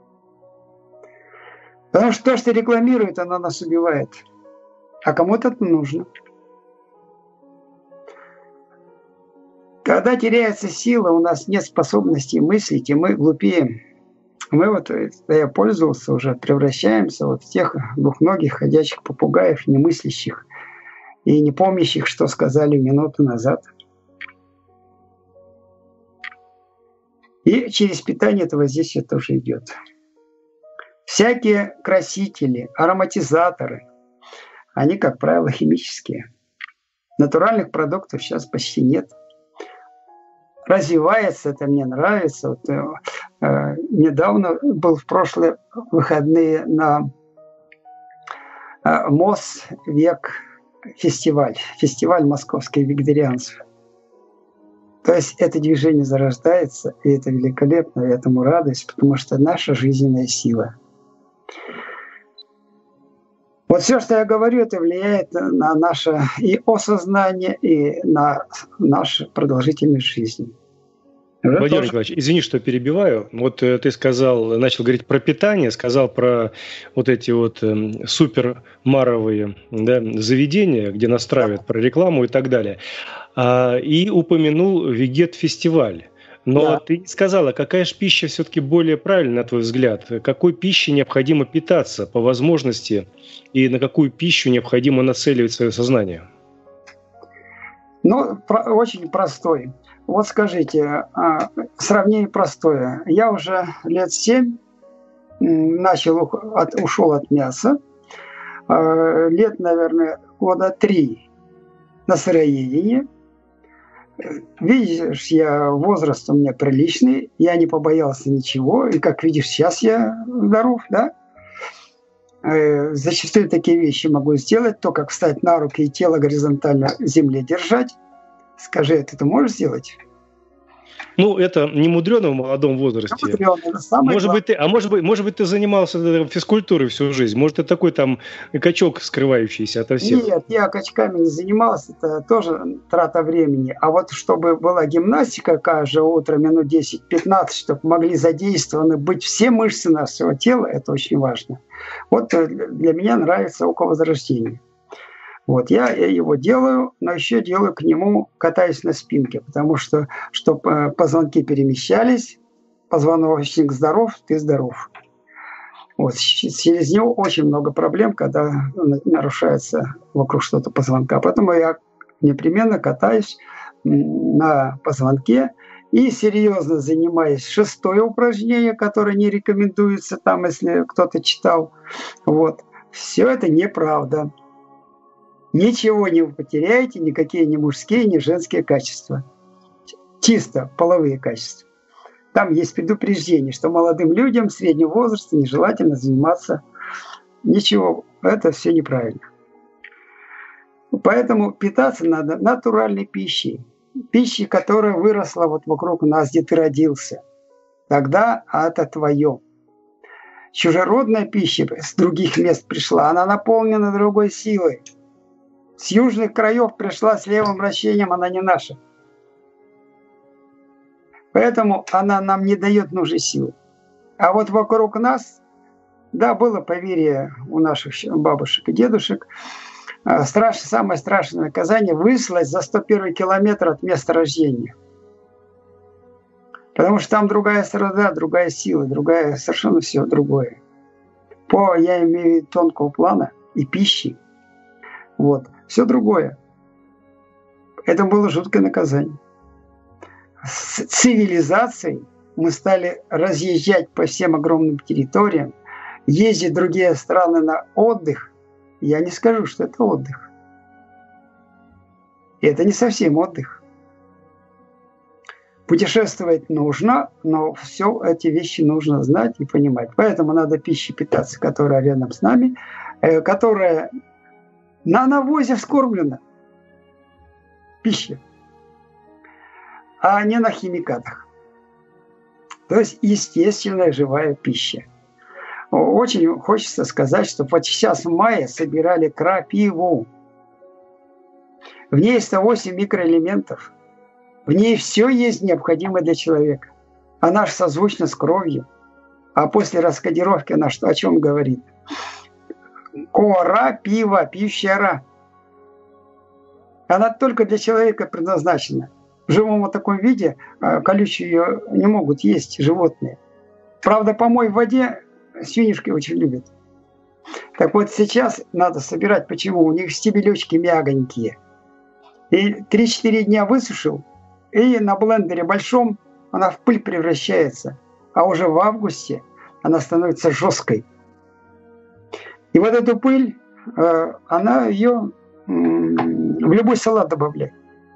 Потому что то, что рекламирует, оно нас убивает. А кому-то это нужно. Когда теряется сила, у нас нет способности мыслить, и мы глупеем. Мы вот, я пользовался уже, превращаемся вот в тех двухногих ходячих попугаев, не мыслящих и не помнящих, что сказали минуту назад. И через питание это воздействие тоже идет. Всякие красители, ароматизаторы, они, как правило, химические. Натуральных продуктов сейчас почти нет. Развивается, это мне нравится. Вот, э, недавно был в прошлые выходные на э, МОЗ «Век» фестиваль, фестиваль московских вегетарианцев. То есть это движение зарождается, и это великолепно, я этому радуюсь, потому что наша жизненная сила. Вот все, что я говорю, это влияет на наше и осознание, и на нашу продолжительность жизни. Владимир тоже... Николаевич, извини, что перебиваю. Вот э, ты сказал, начал говорить про питание, сказал про вот эти вот э, супермаровые, да, заведения, где настраивают, да, про рекламу и так далее. А, и упомянул вегет-фестиваль. Но да, ты не сказала, какая же пища все-таки более правильная, на твой взгляд? Какой пищей необходимо питаться по возможности и на какую пищу необходимо нацеливать свое сознание? Ну, про- очень простой. Вот скажите, сравнение простое. Я уже лет семь начал, от, ушел от мяса. Лет, наверное, года три на сыроедении. Видишь, я возраст у меня приличный, я не побоялся ничего. И как видишь, сейчас я здоров, да? Зачастую такие вещи могу сделать, то как встать на руки и тело горизонтально в земле держать. Скажи, это ты можешь сделать? Ну, это не мудрено в молодом возрасте. Мудрено, это самое может быть, ты, а может быть, может быть, ты занимался физкультурой всю жизнь? Может, это такой там качок, скрывающийся ото всех? Нет, я качками не занимался, это тоже трата времени. А вот чтобы была гимнастика каждое утро, минут десять-пятнадцать, чтобы могли задействованы быть все мышцы нашего тела, это очень важно. Вот для меня нравится около возрождения. Вот, я его делаю, но еще делаю к нему, катаюсь на спинке, потому что, чтобы позвонки перемещались, позвоночник здоров, ты здоров. Вот, через него очень много проблем, когда нарушается вокруг что-то позвонка. Поэтому я непременно катаюсь на позвонке и серьезно занимаюсь. Шестое упражнение, которое не рекомендуется там, если кто-то читал. Вот. Все это неправда. Ничего не вы потеряете, никакие ни мужские, ни женские качества. Чисто половые качества. Там есть предупреждение, что молодым людям среднего возраста нежелательно заниматься. Ничего, это все неправильно. Поэтому питаться надо натуральной пищей. Пищей, которая выросла вот вокруг нас, где ты родился. Тогда это твое. Чужеродная пища с других мест пришла, она наполнена другой силой. С южных краев пришла с левым вращением, она не наша. Поэтому она нам не дает нужной силы. А вот вокруг нас, да, было поверье у наших бабушек и дедушек, страшное, самое страшное наказание — выслать за сто первый километр от места рождения. Потому что там другая среда, другая сила, другая, совершенно все другое. По, я имею в виду, тонкого плана и пищи. Вот. Все другое. Это было жуткое наказание. С цивилизацией мы стали разъезжать по всем огромным территориям, ездить в другие страны на отдых. Я не скажу, что это отдых. И это не совсем отдых. Путешествовать нужно, но все эти вещи нужно знать и понимать. Поэтому надо пищей питаться, которая рядом с нами, которая на навозе вскормлена. Пища. А не на химикатах. То есть естественная живая пища. Очень хочется сказать, что вот сейчас в мае собирали крапиву. В ней сто восемь микроэлементов. В ней все есть необходимое для человека. Она же созвучна с кровью. А после раскодировки она что, о чем говорит? Кора, пиво, пьющая ра. Она только для человека предназначена. В живом вот таком виде колючую ее не могут есть животные. Правда, помой в воде свинюшки очень любят. Так вот, сейчас надо собирать. Почему? У них стебелечки мягонькие. И три-четыре дня высушил, и на блендере большом она в пыль превращается. А уже в августе она становится жесткой. И вот эту пыль, она ее в любой салат добавляет.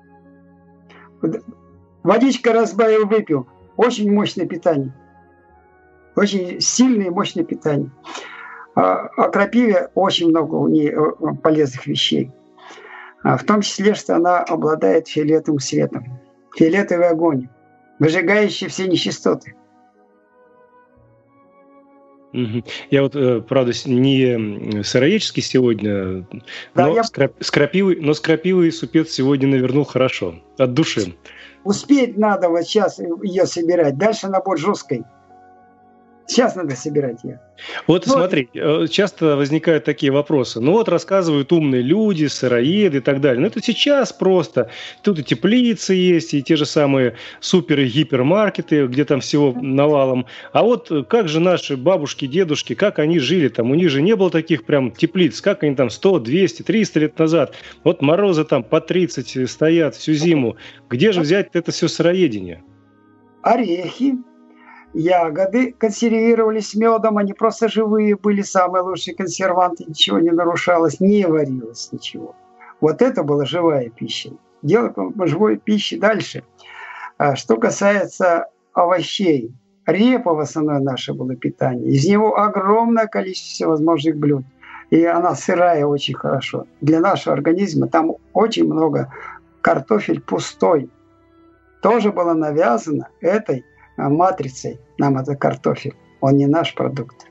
Водичка разбавил, выпил. Очень мощное питание. Очень сильное и мощное питание. О крапиве очень много у нее полезных вещей. В том числе, что она обладает фиолетовым светом. Фиолетовый огонь, выжигающий все нечистоты. Угу. Я вот, правда, не сыроедческий сегодня, да, но, я... с крап... с крапивой, но с крапивой супец сегодня навернул хорошо, от души. Успеть надо вот сейчас ее собирать, дальше она будет жесткой. Сейчас надо собирать ее. Вот, вот смотри, часто возникают такие вопросы. Ну вот рассказывают умные люди, сыроеды и так далее. Но это сейчас просто. Тут и теплицы есть, и те же самые супер- и гипермаркеты, где там всего навалом. А вот как же наши бабушки, дедушки, как они жили там? У них же не было таких прям теплиц. Как они там сто, двести, триста лет назад? Вот морозы там по тридцать стоят всю зиму. Где же взять это все сыроедение? Орехи. Ягоды консервировались медом, они просто живые были, самые лучшие консерванты, ничего не нарушалось, не варилось ничего. Вот это была живая пища. Дело по живой пище дальше. Что касается овощей, репа в основное наше было питание. Из него огромное количество всевозможных блюд. И она сырая очень хорошо. Для нашего организма там очень много. Картофель пустой. Тоже было навязано этой матрицей нам это картофель. Он не наш продукт.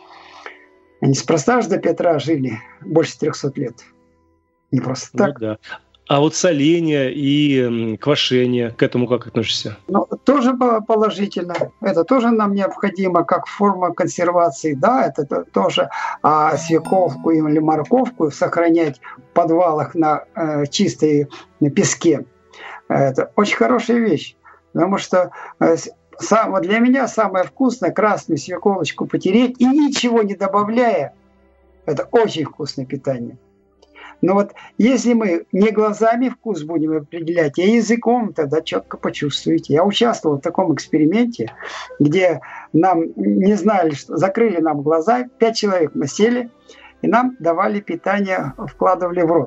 Неспроста же до Петра жили больше трехсот лет. Не просто так. Ну, да. А вот соление и квашение, к этому как относишься? Ну, тоже положительно. Это тоже нам необходимо как форма консервации. Да, это тоже. А свекловку или морковку сохранять в подвалах на э, чистой на песке. Это очень хорошая вещь. Потому что э, сам, для меня самое вкусное красную свекловочку потереть и ничего не добавляя. Это очень вкусное питание. Но вот если мы не глазами вкус будем определять, а языком, тогда четко почувствуете. Я участвовал в таком эксперименте, где нам не знали, что закрыли нам глаза, пять человек мы сели, и нам давали питание, вкладывали в рот.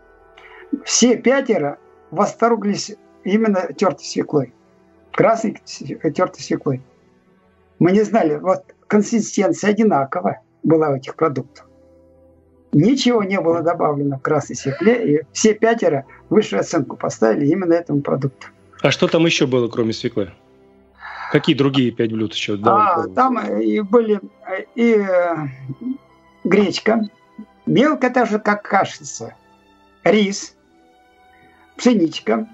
Все пятеро восторглись именно тертой свеклой. Красной тертой свеклой. Мы не знали, вот консистенция одинаковая была у этих продуктов. Ничего не было добавлено в красной свекле, и все пятеро высшую оценку поставили именно этому продукту. А что там еще было, кроме свеклы? Какие другие пять блюд еще? А, там и были и гречка, мелко даже как кашица, рис, пшеничка,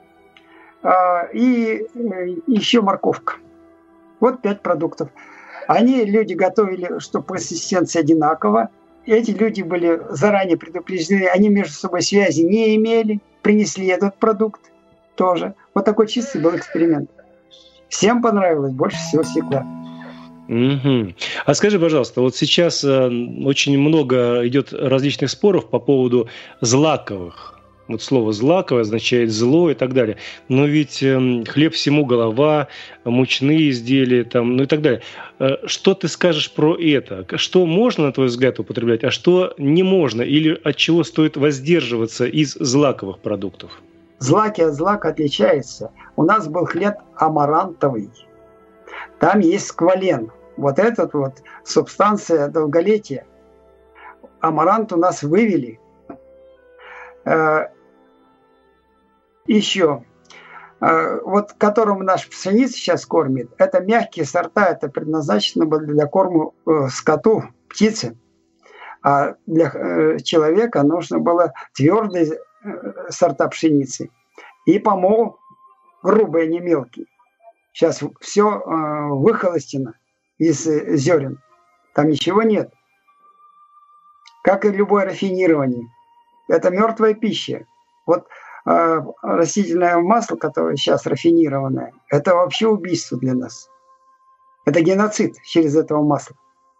и еще морковка. Вот пять продуктов. Они, люди, готовили, чтобы консистенция одинакова. Эти люди были заранее предупреждены, они между собой связи не имели, принесли этот продукт тоже. Вот такой чистый был эксперимент. Всем понравилось, больше всего свекла. Угу. А скажи, пожалуйста, вот сейчас э, очень много идет различных споров по поводу злаковых. Вот слово «злаковое» означает «зло» и так далее. Но ведь э, хлеб всему голова, мучные изделия там, ну и так далее. Э, что ты скажешь про это? Что можно, на твой взгляд, употреблять, а что не можно? Или от чего стоит воздерживаться из злаковых продуктов? Злаки от злака отличаются. У нас был хлеб амарантовый. Там есть сквален. Вот этот вот субстанция долголетия. Амарант у нас вывели. Еще, вот которым наш пшеница сейчас кормит, это мягкие сорта, это предназначено было для корма скоту, птице. А для человека нужно было твердые сорта пшеницы. И помол грубые, не мелкие. Сейчас все выхолостено из зерен. Там ничего нет. Как и любое рафинирование. Это мертвая пища. Вот э, растительное масло, которое сейчас рафинированное, это вообще убийство для нас. Это геноцид через этого масла.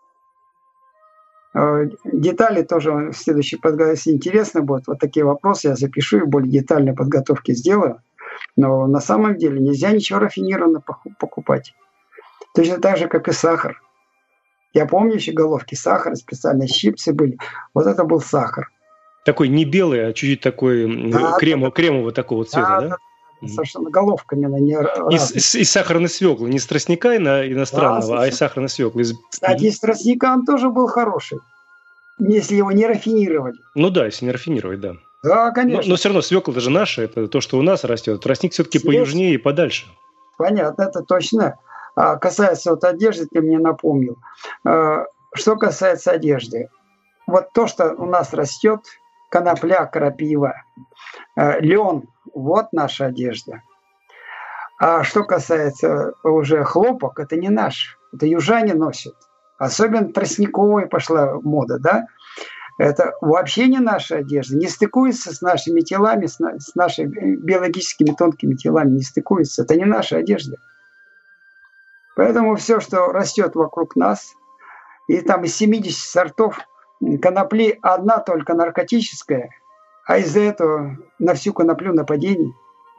Э, детали тоже в следующей подготовке, если интересно будет, вот такие вопросы я запишу и более детальной подготовки сделаю. Но на самом деле нельзя ничего рафинированного покупать. Точно так же, как и сахар. Я помню еще головки сахара, специальные щипцы были. Вот это был сахар. Такой не белый, а чуть-чуть такой да, кремо, да, кремового такого цвета, да? да? да? Совершенно головка именно не из, из, из сахарной свеклы, не из тростника иностранного, да, а из сахарной свеклы. Из... Кстати, из тростника он тоже был хороший, если его не рафинировали. Ну да, если не рафинировать, да. Да, конечно. Но, но все равно свекла даже наша, это то, что у нас растет. Тростник все-таки поюжнее и подальше. Понятно, это точно. А касается вот одежды, ты мне напомнил. Что касается одежды, вот то, что у нас растет, конопля, крапива, лен, вот наша одежда. А что касается уже хлопок, это не наш, это южане носят. Особенно тростниковая пошла мода, да? Это вообще не наша одежда, не стыкуется с нашими телами, с, на, с нашими биологическими тонкими телами, не стыкуется. Это не наша одежда. Поэтому все, что растет вокруг нас, и там из семидесяти сортов конопли одна только наркотическая, а из-за этого на всю коноплю нападений.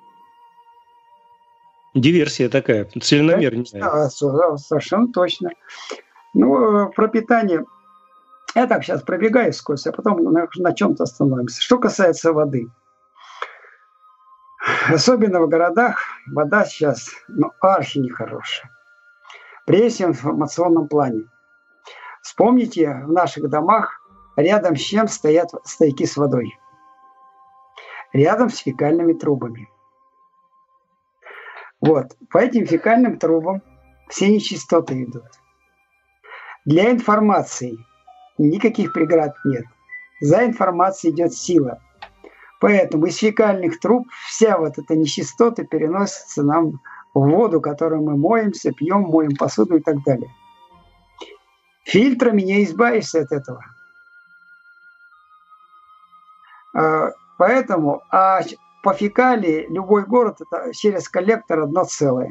Диверсия такая, целенамеренная. Да, совершенно точно. Ну, про питание я так сейчас пробегаю вскользь, а потом на, на чем-то остановимся. Что касается воды. Особенно в городах вода сейчас ну, архи нехорошая. Прежде в информационном плане. Вспомните, в наших домах рядом с чем стоят стояки с водой. Рядом с фекальными трубами. Вот, по этим фекальным трубам все нечистоты идут. Для информации никаких преград нет. За информацией идет сила. Поэтому из фекальных труб вся вот эта нечистота переносится нам в воду, которую мы моемся, пьем, моем посуду и так далее. Фильтрами не избавишься от этого. Поэтому а по фекалии любой город это через коллектор одно целое.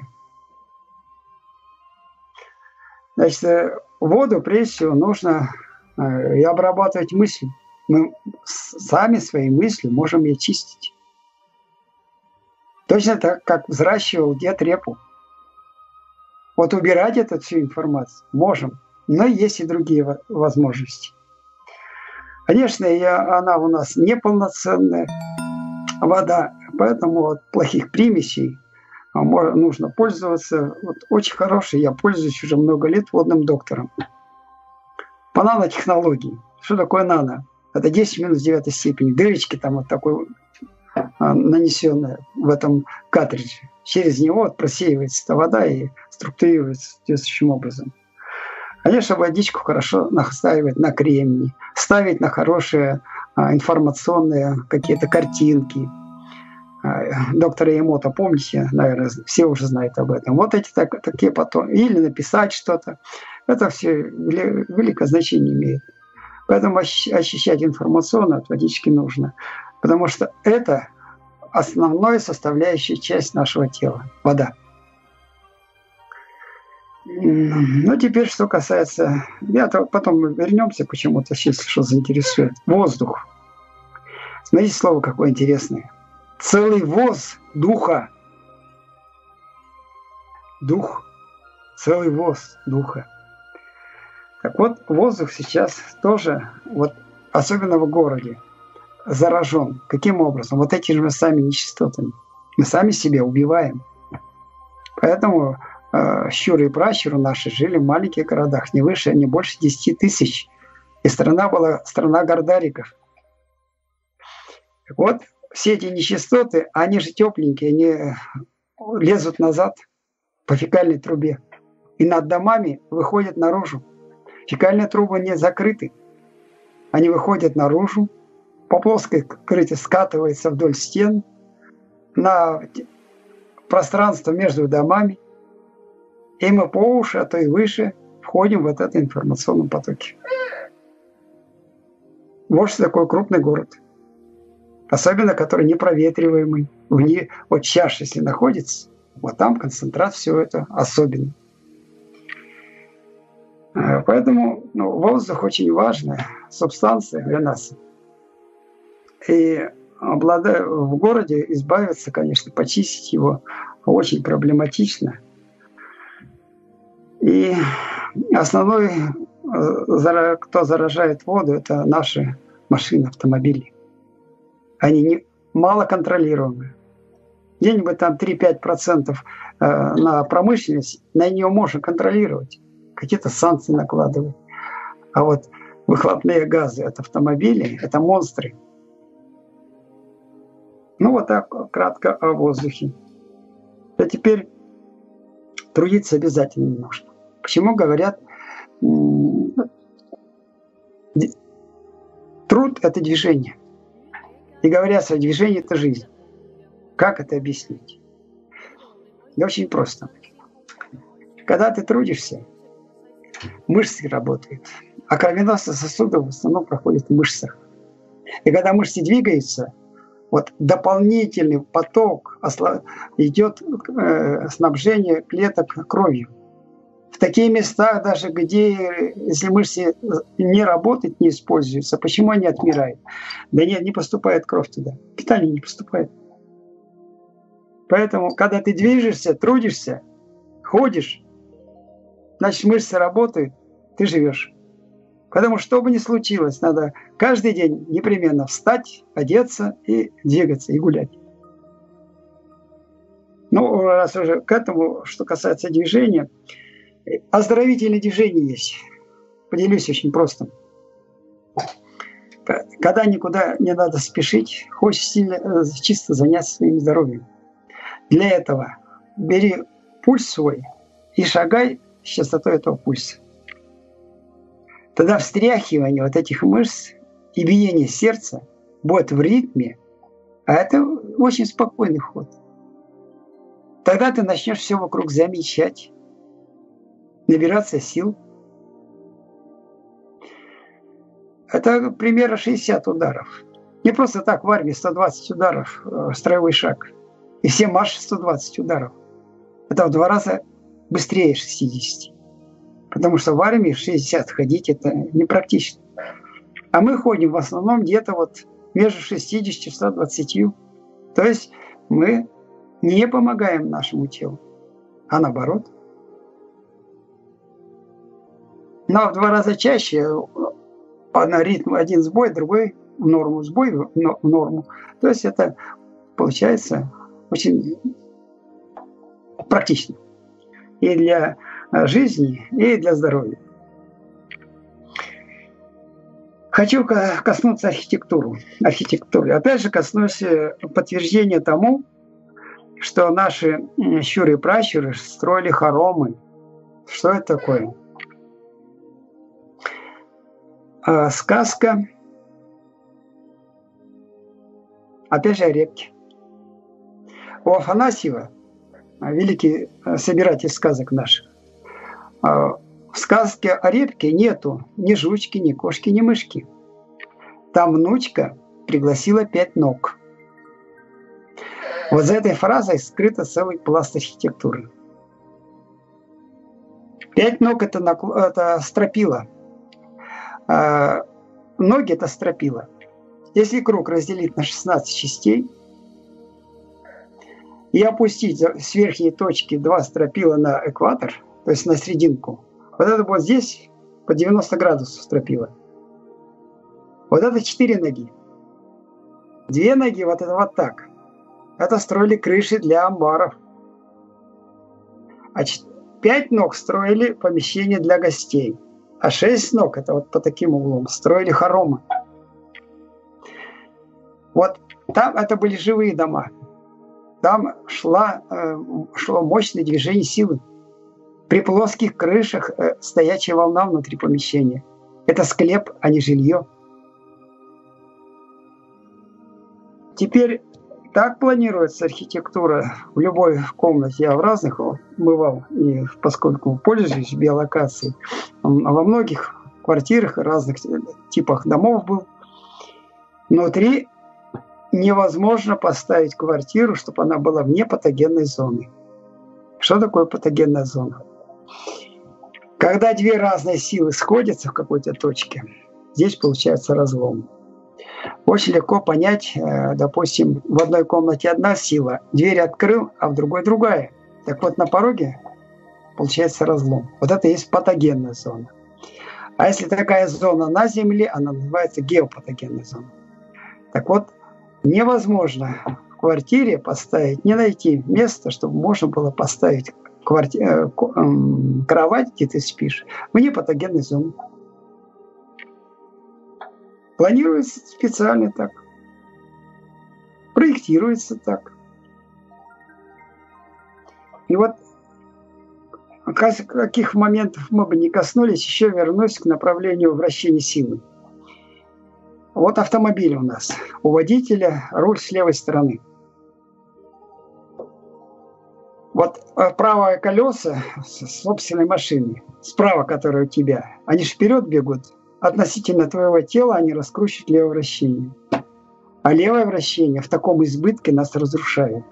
Значит, воду прежде всего нужно и обрабатывать мысли. Мы сами свои мысли можем и очистить. Точно так, как взращивал дед репу. Вот убирать эту всю информацию можем, но есть и другие возможности. Конечно, я, она у нас неполноценная вода, поэтому вот плохих примесей нужно пользоваться. Вот очень хороший, я пользуюсь уже много лет водным доктором. По нанотехнологии. Что такое нано? Это десять минус девятой степени. Дырочки там вот такой а, нанесенные в этом картридже. Через него вот просеивается эта вода и структурируется соответствующим образом. Конечно, водичку хорошо настаивать на кремнии, ставить на хорошие а, информационные какие-то картинки. А, доктора Емота, помните, наверное, все уже знают об этом. Вот эти так, такие потом. Или написать что-то. Это все великое значение имеет. Поэтому очищать информационно от водички нужно. Потому что это основная составляющая часть нашего тела. Вода. Ну, теперь, что касается... Я потом вернемся почему-то, если что заинтересует. Воздух. Смотрите, слово какое интересное. Целый воз духа. Дух. Целый воз духа. Так вот, воздух сейчас тоже, вот, особенно в городе, заражен. Каким образом? Вот этими же сами нечистотами. Мы сами себя убиваем. Поэтому э, щуры и пращуры наши жили в маленьких городах, не выше, не больше десяти тысяч. И страна была страна гордариков. Так вот, все эти нечистоты, они же тепленькие, они лезут назад по фекальной трубе. И над домами выходят наружу. Фекальные трубы не закрыты. Они выходят наружу, по плоской крыте скатывается вдоль стен, на пространство между домами. И мы по уши, а то и выше, входим в этот информационный поток. Вот что такое крупный город. Особенно, который непроветриваемый. Вне, вот чаш, если находится, вот там концентрат всего это особенно. Поэтому ну, воздух очень важная субстанция для нас. И обладая, в городе избавиться, конечно, почистить его очень проблематично. И основной, кто заражает воду, это наши машины, автомобили. Они не, мало контролируемые. Где-нибудь там три-пять процентов на промышленность, на нее можно контролировать. Какие-то санкции накладывать. А вот выхлопные газы от автомобилей – это монстры. Ну, вот так кратко о воздухе. А теперь трудиться обязательно нужно. Почему говорят, труд – это движение. И говорят, что движение – это жизнь. Как это объяснить? Да очень просто. Когда ты трудишься, мышцы работают, а кровеносные сосуды в основном проходят в мышцах. И когда мышцы двигаются, вот дополнительный поток идет э, снабжение клеток кровью. В такие места, даже где, если мышцы не работают, не используются, почему они отмирают? Да нет, не поступает кровь туда, питание не поступает. Поэтому, когда ты движешься, трудишься, ходишь, значит, мышцы работают, ты живешь. Потому что, что бы ни случилось, надо каждый день непременно встать, одеться и двигаться, и гулять. Ну, раз уже к этому, что касается движения, оздоровительные движения есть. Поделюсь очень просто. Когда никуда не надо спешить, хочешь сильно, чисто заняться своим здоровьем. Для этого бери пульс свой и шагай с частотой этого пульса. Тогда встряхивание вот этих мышц и биение сердца будет в ритме, а это очень спокойный ход. Тогда ты начнешь все вокруг замечать, набираться сил. Это примерно шестьдесят ударов. Не просто так в армии сто двадцать ударов, строевой шаг. И все марши сто двадцать ударов. Это в два раза быстрее шестидесяти. Потому что в армии шестьдесят ходить это непрактично. А мы ходим в основном где-то вот между шестьюдесятью и ста двадцатью. То есть мы не помогаем нашему телу, а наоборот. Но в два раза чаще на ритм один сбой, другой в норму, сбой в норму. То есть это получается очень практично. И для жизни, и для здоровья. Хочу коснуться архитектуры. архитектуры. Опять же, коснусь подтверждения тому, что наши щуры и пращуры строили хоромы. Что это такое? А, сказка, опять же, о репке. У Афанасьева, великий собиратель сказок наших, в сказке о репке нету ни жучки, ни кошки, ни мышки. Там внучка пригласила пять ног. Вот за этой фразой скрыто целый пласт архитектуры. Пять ног – это, накл... это стропила. А ноги – это стропила. Если круг разделить на шестнадцать частей и опустить с верхней точки два стропила на экватор, то есть на серединку, вот это вот здесь по девяносто градусов стропила. Вот это четыре ноги. Две ноги вот это вот так. Это строили крыши для амбаров. А пять ног строили помещения для гостей. А шесть ног, это вот по таким углом, строили хоромы. Вот там это были живые дома. Там шла, э, шло мощное движение силы. При плоских крышах э, стоячая волна внутри помещения. Это склеп, а не жилье. Теперь так планируется архитектура в любой комнате. Я в разных бывал, и поскольку пользуюсь биолокацией, во многих квартирах, разных типах домов был. Внутри невозможно поставить квартиру, чтобы она была вне патогенной зоны. Что такое патогенная зона? Когда две разные силы сходятся в какой-то точке, здесь получается разлом. Очень легко понять, допустим, в одной комнате одна сила, дверь открыл, а в другой другая. Так вот, на пороге получается разлом. Вот это и есть патогенная зона. А если такая зона на Земле, она называется геопатогенная зона. Так вот, невозможно в квартире поставить, не найти место, чтобы можно было поставить кварти... кровать, где ты спишь, вне патогенной зоны. Планируется специально так. Проектируется так. И вот каких моментов мы бы не коснулись, еще вернусь к направлению вращения силы. Вот автомобиль у нас. У водителя руль с левой стороны. Вот правое колесо собственной машины, справа, которая у тебя, они же вперед бегут. Относительно твоего тела они раскручивают левое вращение. А левое вращение в таком избытке нас разрушает.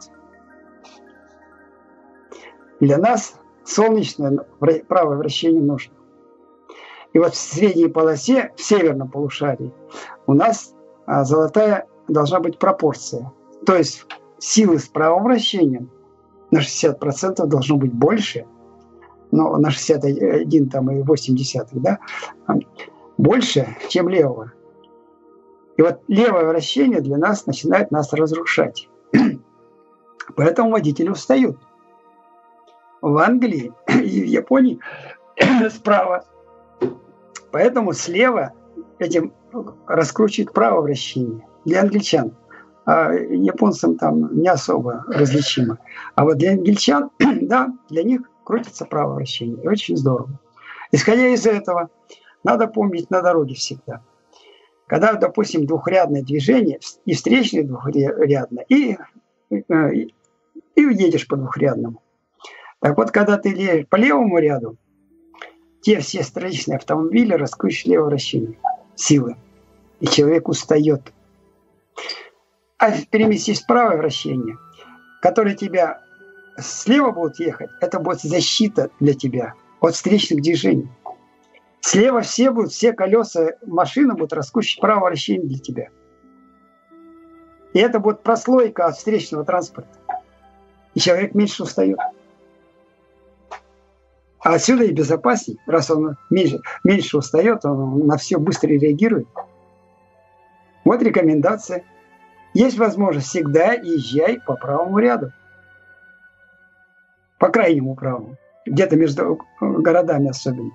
Для нас солнечное правое вращение нужно. И вот в средней полосе, в северном полушарии, у нас а, золотая должна быть пропорция. То есть силы с правым вращением на шестьдесят процентов должно быть больше, но на шестьдесят один там, и восемь десятых, да, больше, чем левого. И вот левое вращение для нас начинает нас разрушать. Поэтому водители устают. В Англии и в Японии справа. Поэтому слева этим раскручивает правое вращение. Для англичан. А японцам там не особо различимо. А вот для англичан, да, для них крутится правое вращение. И очень здорово. Исходя из этого, надо помнить на дороге всегда. Когда, допустим, двухрядное движение, и встречное двухрядное, и, и, и едешь по двухрядному. Так вот, когда ты едешь по левому ряду, те все встречные автомобили раскручивают левое вращение силы. И человек устает. А переместись в правое вращение, которое тебя слева будут ехать, это будет защита для тебя от встречных движений. Слева все будут, все колеса машины будут раскручивать правое вращение для тебя. И это будет прослойка от встречного транспорта. И человек меньше устает. А отсюда и безопасней, раз он меньше, меньше устает, он на все быстрее реагирует. Вот рекомендация. Есть возможность, всегда езжай по правому ряду. По крайнему правому. Где-то между городами особенно.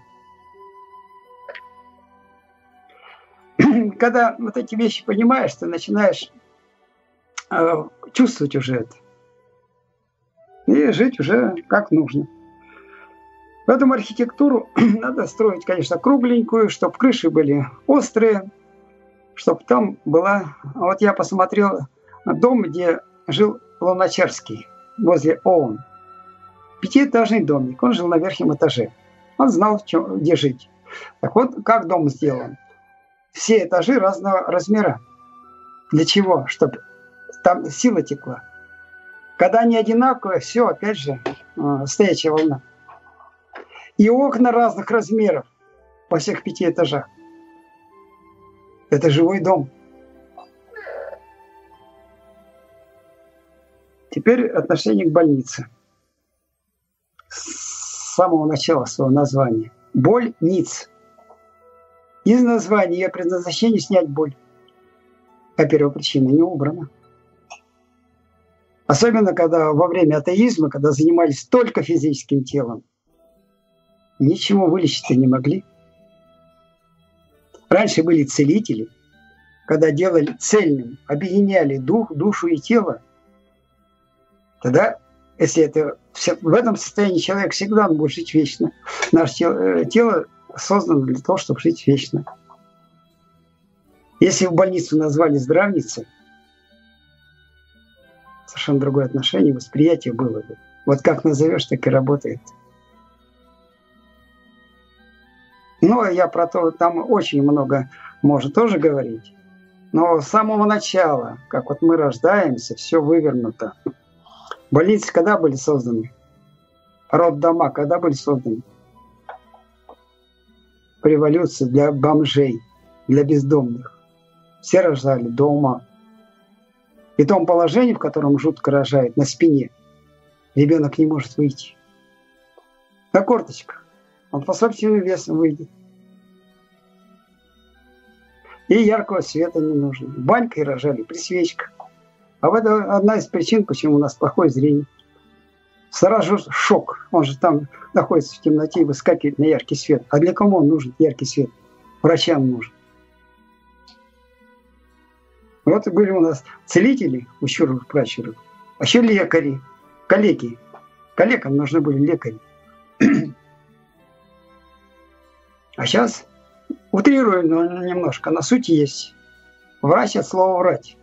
Когда вот эти вещи понимаешь, ты начинаешь э, чувствовать уже это. И жить уже как нужно. Поэтому архитектуру надо строить, конечно, кругленькую, чтобы крыши были острые, чтобы там была... Вот я посмотрел дом, где жил Луначарский, возле ООН. Пятиэтажный домик, он жил на верхнем этаже. Он знал, где жить. Так вот, как дом сделан? Все этажи разного размера. Для чего? Чтобы там сила текла. Когда они одинаковые, все, опять же, стоячая волна. И окна разных размеров во всех пяти этажах. Это живой дом. Теперь отношение к больнице. С самого начала своего названия. Боль-ниц. Из названия ее предназначение снять боль. А первопричина не убрана. Особенно, когда во время атеизма, когда занимались только физическим телом, ничего вылечить-то не могли. Раньше были целители, когда делали цельным, объединяли дух, душу и тело. Тогда, если это в этом состоянии человек всегда он будет жить вечно. Наше тело, тело создано для того, чтобы жить вечно. Если в больницу назвали здравницей, совершенно другое отношение, восприятие было бы. Вот как назовешь, так и работает. Ну, я про то, там очень много можно тоже говорить. Но с самого начала, как вот мы рождаемся, все вывернуто. Больницы когда были созданы? Роддома когда были созданы? Революция для бомжей, для бездомных. Все рождали до ума. И в том положении, в котором жутко рожает, на спине, ребенок не может выйти. На корточках. Он по собственному весу выйдет. И яркого света не нужно. Банькой рожали при свечках. А вот это одна из причин, почему у нас плохое зрение. Сразу шок. Он же там находится в темноте и выскакивает на яркий свет. А для кого он нужен яркий свет? Врачам нужен. Вот и были у нас целители, учуров, прачуров. А еще лекари, калеки. Калекам нужны были лекари. А сейчас утрируем немножко, на суть есть. Врач от слова «врать».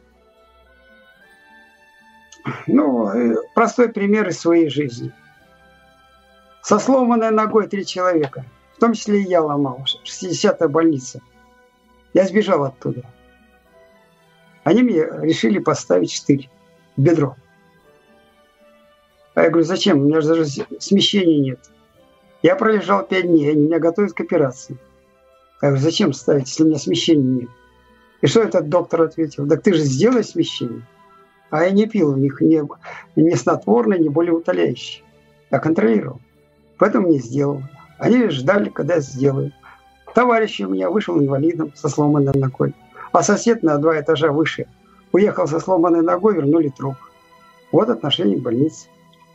Ну, простой пример из своей жизни. Со сломанной ногой три человека, в том числе и я ломал, шестидесятая больница. Я сбежал оттуда. Они мне решили поставить штырь в бедро. А я говорю, зачем? У меня же даже смещения нет. Я пролежал пять дней, они меня готовят к операции. Я говорю, зачем ставить, если у меня смещения нет? И что этот доктор ответил? Так ты же сделай смещение. А я не пил у них ни, ни снотворное, ни болеутоляющее. Я контролировал. Поэтому не сделал. Они ждали, когда я сделаю. Товарищ у меня вышел инвалидом со сломанной ногой. А сосед на два этажа выше уехал со сломанной ногой, вернули труп. Вот отношение к больнице.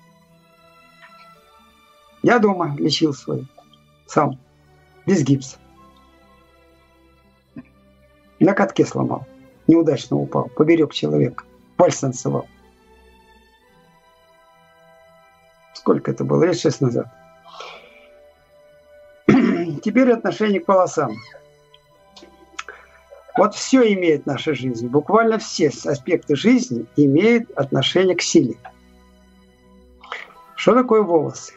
Я дома лечил свой. Сам. Без гипса. На катке сломал. Неудачно упал. Поберег человека. Вальс танцевал. Сколько это было? Лет шесть назад. Теперь отношение к волосам. Вот все имеет наша жизнь. Буквально все аспекты жизни имеют отношение к силе. Что такое волосы?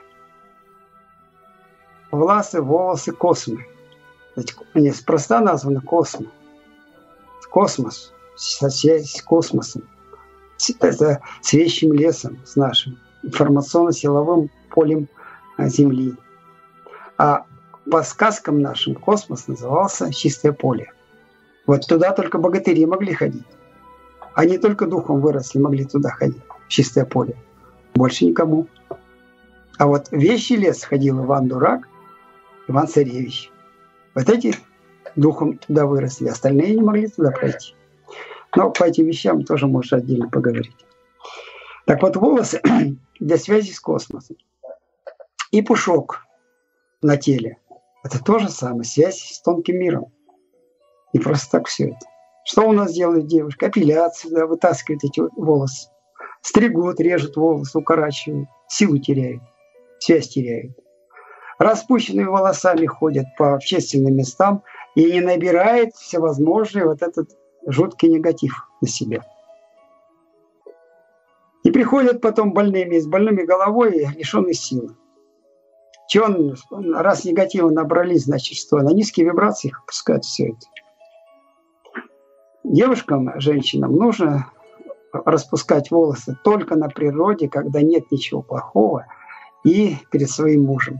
Волосы, волосы, космы. Они спроста названы космы. Космос. Связь с космосом. Это с вещим лесом, с нашим информационно-силовым полем Земли. А по сказкам нашим космос назывался чистое поле. Вот туда только богатыри могли ходить. Они только духом выросли, могли туда ходить, в чистое поле. Больше никому. А вот в вещий лес ходил Иван Дурак, Иван Царевич. Вот эти духом туда выросли, остальные не могли туда пройти. Но по этим вещам тоже можно отдельно поговорить. Так вот, волосы для связи с космосом. И пушок на теле. Это то же самое, связь с тонким миром. Не просто так все это. Что у нас делают девушки? Эпиляцию, да, вытаскивают эти волосы. Стригут, режут волосы, укорачивают. Силу теряют, связь теряют. Распущенными волосами ходят по общественным местам и не набирает всевозможный вот этот жуткий негатив на себя. И приходят потом больными, с больными головой, лишенные силы. Че он, раз негатива набрались, значит что? На низкие вибрации их пускают все это. Девушкам, женщинам нужно распускать волосы только на природе, когда нет ничего плохого, и перед своим мужем.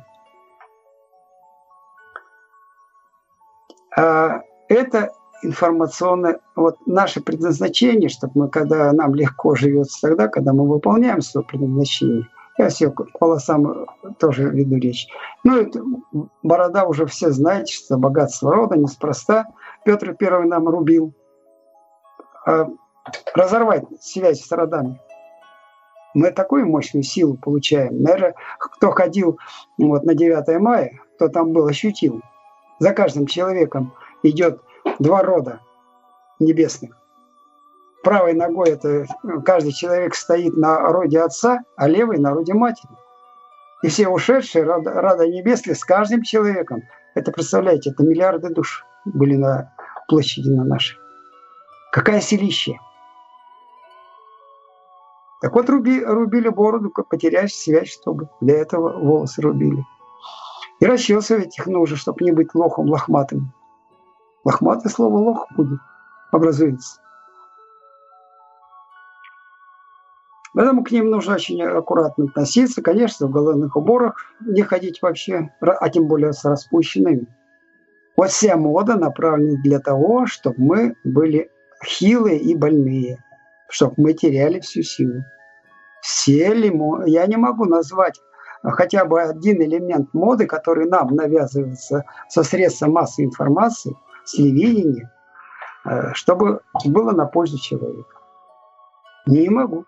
А это информационное, вот наше предназначение, чтобы мы, когда нам легко живется тогда, когда мы выполняем свое предназначение. Я все к волосам тоже веду речь. Ну, это, борода уже все знаете, что богатство рода, неспроста. Петр Первый нам рубил. А разорвать связь с родами. Мы такую мощную силу получаем. Наверное, кто ходил вот, на девятое мая, кто там был, ощутил. За каждым человеком идет два рода небесных. Правой ногой это каждый человек стоит на роде отца, а левой на роде матери. И все ушедшие рода, рода небесных с каждым человеком. Это, представляете, это миллиарды душ были на площади на нашей. Какая силища. Так вот, руби, рубили бороду, потеряешь связь, чтобы для этого волосы рубили. И расчесывать их нужно, чтобы не быть лохом лохматым. Лохматое слово лох будет, образуется. Поэтому к ним нужно очень аккуратно относиться. Конечно, в головных уборах не ходить вообще, а тем более с распущенными. Вот вся мода направлена для того, чтобы мы были хилые и больные, чтобы мы теряли всю силу. Все ли мо... Я не могу назвать хотя бы один элемент моды, который нам навязывается со средства массовой информации, с телевидения, чтобы было на пользу человека. Не могу.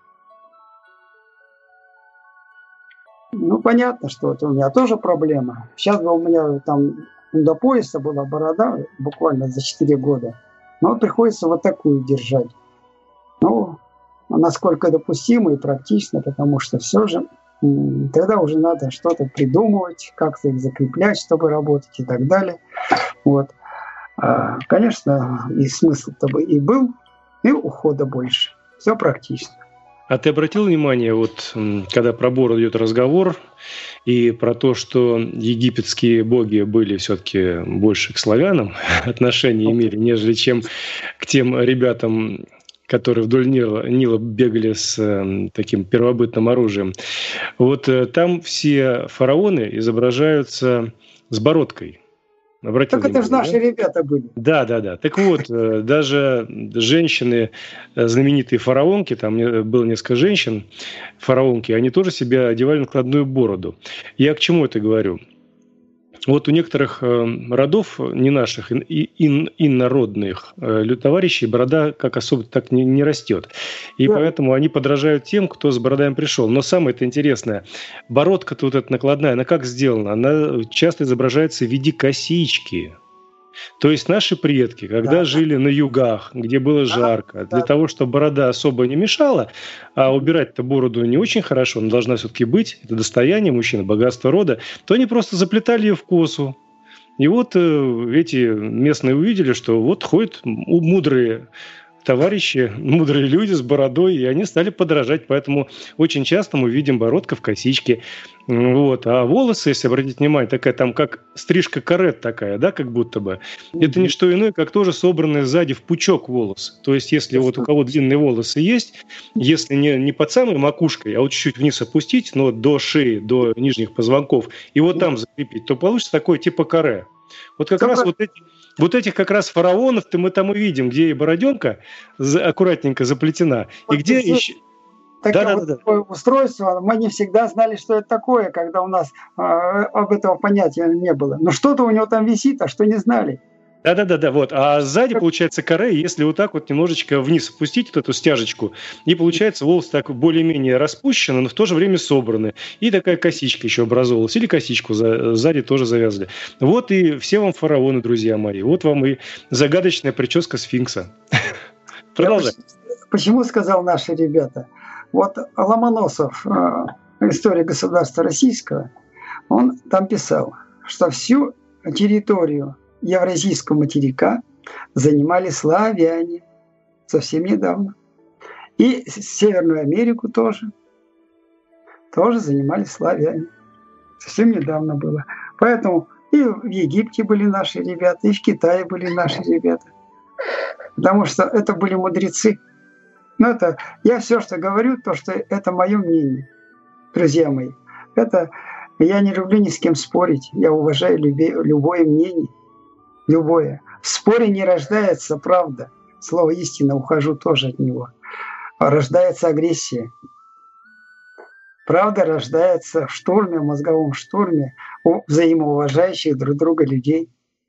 Ну, понятно, что это у меня тоже проблема. Сейчас бы у меня там до пояса была борода буквально за четыре года. Но приходится вот такую держать. Ну, насколько допустимо и практично, потому что все же тогда уже надо что-то придумывать, как-то их закреплять, чтобы работать и так далее. Вот. Конечно, и смысл-то бы и был, и ухода больше. Все практично. А ты обратил внимание, вот когда про бороду идет разговор, и про то, что египетские боги были все-таки больше к славянам отношения имели, нежели чем к тем ребятам, которые вдоль Нила, Нила бегали с э, таким первобытным оружием. Вот э, там все фараоны изображаются с бородкой. Обратил так это же наши да? ребята были. Да, да, да. Так вот, э, даже женщины, э, знаменитые фараонки, там не- было несколько женщин, фараонки, они тоже себя одевали накладную бороду. Я к чему это говорю? Вот у некоторых э, родов, не наших, ин, ин, инородных э, товарищей, борода как особо так не, не растет. И Да. поэтому они подражают тем, кто с бородами пришел. Но самое-то интересное, бородка-то вот эта накладная, она как сделана? Она часто изображается в виде косички. То есть наши предки, когда Да. жили на югах, где было жарко, для да. того, чтобы борода особо не мешала, а убирать-то бороду не очень хорошо, она должна все-таки быть, это достояние мужчины, богатство рода, то они просто заплетали ее в косу. И вот э, эти местные увидели, что вот ходят м- мудрые товарищи, мудрые люди с бородой, и они стали подражать. Поэтому очень часто мы видим бородка в косичке. М, Вот. А волосы, если обратить внимание, такая там как стрижка карет такая, да, как будто бы. Это не что иное, как тоже собранные сзади в пучок волосы. То есть, если вот у кого длинные волосы есть, если не, не под самой макушкой, а вот чуть-чуть вниз опустить, но до шеи, до нижних позвонков, и вот там закрепить, то получится такое типа каре. Вот как Всё раз правильно. вот, эти, вот этих как раз фараонов-то мы там и видим, где и бороденка за- аккуратненько заплетена, и Вот где здесь еще... Такое Да, да, вот да, да. такое устройство, мы не всегда знали, что это такое, когда у нас э, об этого понятия не было. Но что-то у него там висит, а что не знали. Да, да, да, да, вот. А сзади получается каре, если вот так вот немножечко вниз опустить вот эту стяжечку, и получается волосы так более-менее распущены, но в то же время собраны. И такая косичка еще образовалась. Или косичку за- сзади тоже завязали. Вот и все вам фараоны, друзья мои. Вот вам и загадочная прическа сфинкса. Я Продолжай. почему, почему сказал наши ребята? Вот Ломоносов, э, история государства российского, он там писал, что всю территорию Евразийского материка занимали славяне совсем недавно. И Северную Америку тоже. Тоже занимали славяне. Совсем недавно было. Поэтому и в Египте были наши ребята, и в Китае были наши ребята. Потому что это были мудрецы. Но это я все, что говорю, то, что это мое мнение, друзья мои. Это я не люблю ни с кем спорить. Я уважаю любе, любое мнение. Любое. В споре не рождается правда. Слово истина, ухожу тоже от него. А рождается агрессия. Правда рождается в штурме, в мозговом штурме у взаимоуважающих друг друга людей.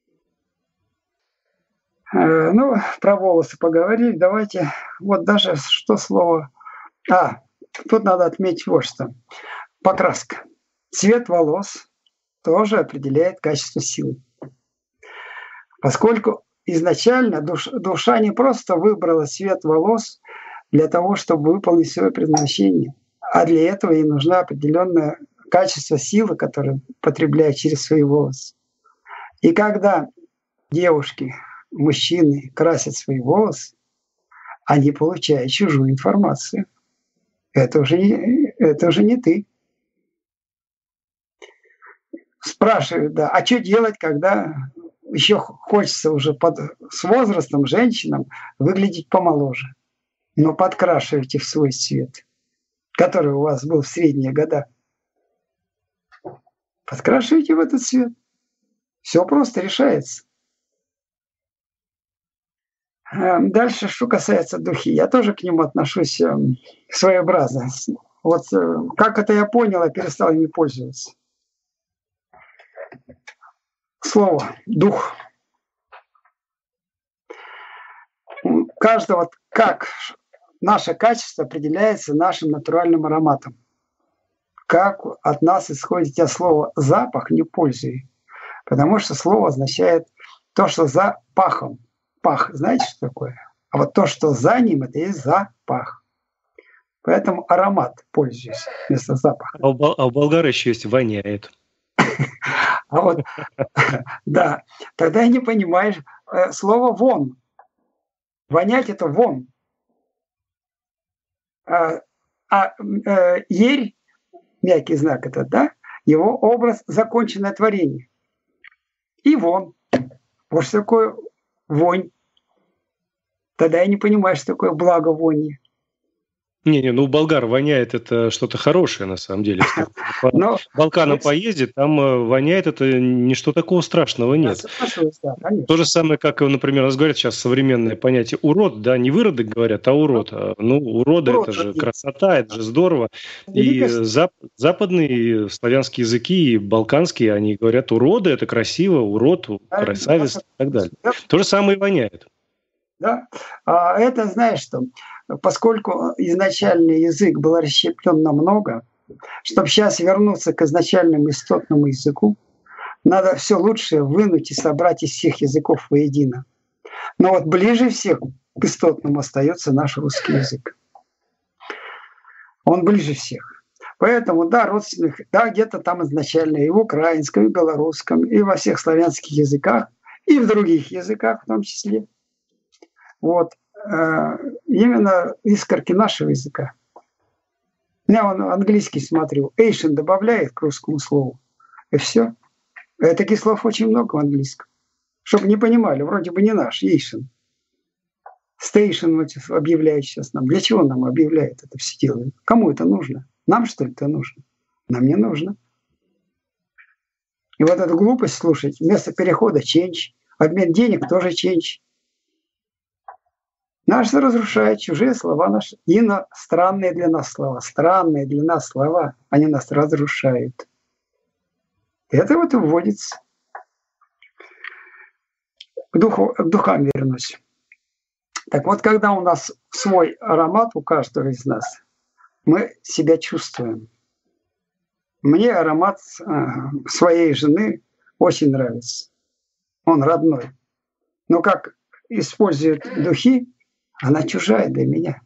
Э, Ну, про волосы поговорили. Давайте вот даже что слово... А, тут надо отметить вот что. Покраска. Цвет волос тоже определяет качество силы. Поскольку изначально душ, душа не просто выбрала цвет волос для того, чтобы выполнить свое предназначение, а для этого ей нужно определенное качество силы, которое потребляет через свои волосы. И когда девушки, мужчины красят свои волосы, они получают чужую информацию. Это уже не, это уже не ты. Спрашивают, да, а что делать, когда еще хочется уже под, с возрастом женщинам выглядеть помоложе, но подкрашивайте в свой цвет, который у вас был в средние года. Подкрашивайте в этот цвет. Все просто решается. Дальше, что касается духи, я тоже к ним отношусь своеобразно. Вот как это я понял, я перестал ими пользоваться. Слово «дух». У каждого, как наше качество определяется нашим натуральным ароматом. Как от нас исходит, я слово «запах» не пользуюсь, потому что слово означает то, что за пахом. Пах, знаете, что такое? А вот то, что за ним, это и есть запах. Поэтому аромат пользуюсь вместо запаха. А у, бол- а у болгар еще есть воняет. А вот, да, тогда я не понимаешь э, слово «вон». Вонять — это «вон». А, а э, ерь, мягкий знак этот, да, его образ — законченное творение. И вон. Вот что такое вонь. Тогда я не понимаю, что такое благовоние. Не-не, ну у болгар воняет это что-то хорошее на самом деле. Если по Но Балканам вот поездить, там э, воняет это ничто такого страшного я нет. соглашусь, да, конечно. То же самое, как, э, например, у нас говорят сейчас современное понятие урод, да, не выродок говорят, а урод. А, Ну, урода это Урод же один. красота, это же здорово. И Великое зап- западные славянские языки, и балканские, они говорят уроды, это красиво, урод, слово. Я красавец и так далее. Да, То же самое и воняет. да. А это, знаешь что, поскольку изначальный язык был расщеплен на много, чтобы сейчас вернуться к изначальному истотному языку, надо все лучшее вынуть и собрать из всех языков воедино. Но вот ближе всех к истотному остается наш русский язык. Он ближе всех. Поэтому, да, родственных, да, где-то там изначально и в украинском, и в белорусском, и во всех славянских языках, и в других языках в том числе. Вот. Э, именно искорки нашего языка. Я вон английский смотрю. Asian добавляет к русскому слову. И все. И таких слов очень много в английском. Чтобы не понимали, вроде бы не наш, Asian. Station вот объявляет сейчас нам. Для чего нам объявляет это все дело? Кому это нужно? Нам, что ли, это нужно? Нам не нужно. И вот эту глупость слушать. Вместо перехода change. Обмен денег тоже change. Нас разрушают чужие слова наши. Иностранные для нас слова. Странные для нас слова. Они нас разрушают. Это вот и вводится. К, духу, к духам вернусь. Так вот, когда у нас свой аромат у каждого из нас, мы себя чувствуем. Мне аромат э, своей жены очень нравится. Он родной. Но как используют духи, она чужая для меня.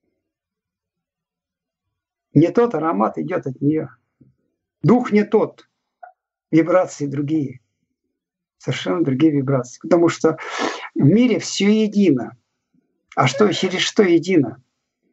Не тот аромат идет от нее. Дух не тот. Вибрации другие. Совершенно другие вибрации. Потому что в мире все едино. А что, через что едино?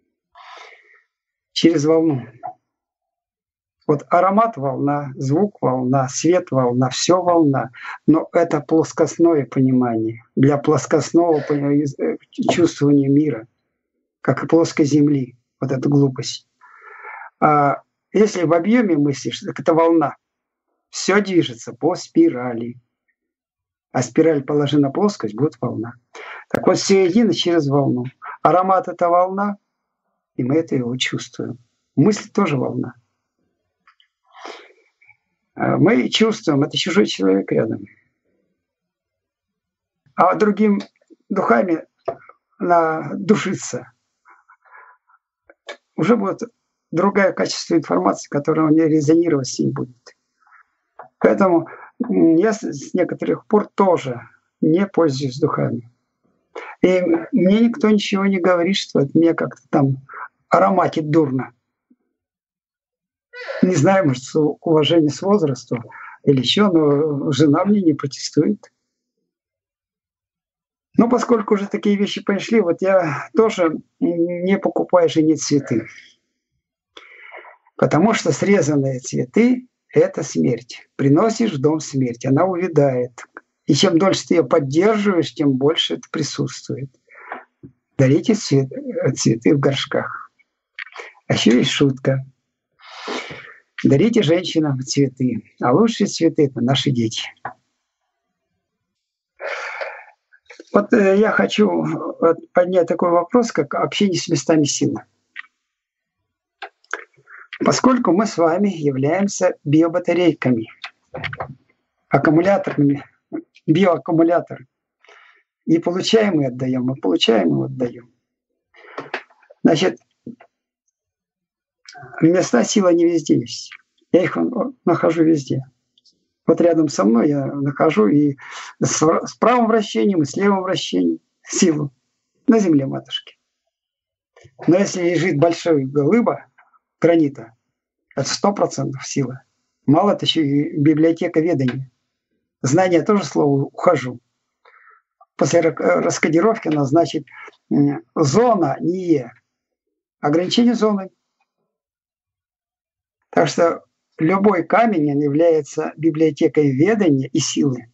Через волну. Вот аромат — волна, звук — волна, свет — волна, все волна. Но это плоскостное понимание. Для плоскостного чувствования мира. Как и плоской земли. Вот эта глупость. А если в объеме мыслишь, так это волна. Все движется по спирали. А спираль положи на плоскость, будет волна. Так вот, все едино через волну. Аромат — это волна, и мы это его чувствуем. Мысль тоже волна. Мы чувствуем, это чужой человек рядом. А другим духами надушиться уже будет другое качество информации, которая не резонировать с ним будет. Поэтому я с некоторых пор тоже не пользуюсь духами. И мне никто ничего не говорит, что от меня как-то там ароматит дурно. Не знаю, может, уважение с возрастом или еще, но жена мне не протестует. Но поскольку уже такие вещи пошли, вот я тоже не покупаю жене цветы. Потому что срезанные цветы — это смерть. Приносишь в дом смерть, она увядает. И чем дольше ты ее поддерживаешь, тем больше это присутствует. Дарите цвет, цветы в горшках. А еще есть шутка. Дарите женщинам цветы, а лучшие цветы — это наши дети. Вот э, я хочу поднять такой вопрос, как общение с местами силы. Поскольку мы с вами являемся биобатарейками, аккумуляторами, биоаккумуляторы, не получаем и отдаем, мы получаем и отдаем. Значит, места силы не везде есть. Я их нахожу везде. Вот рядом со мной я нахожу и с правым вращением, и с левым вращением силу на земле матушки. Но если лежит большой глыба гранита, это сто процентов сила. Мало, это еще и библиотека ведания. Знание тоже слово «ухожу». После раскодировки она значит зона, не е. Ограничение зоны. Так что любой камень он является библиотекой ведания и силы.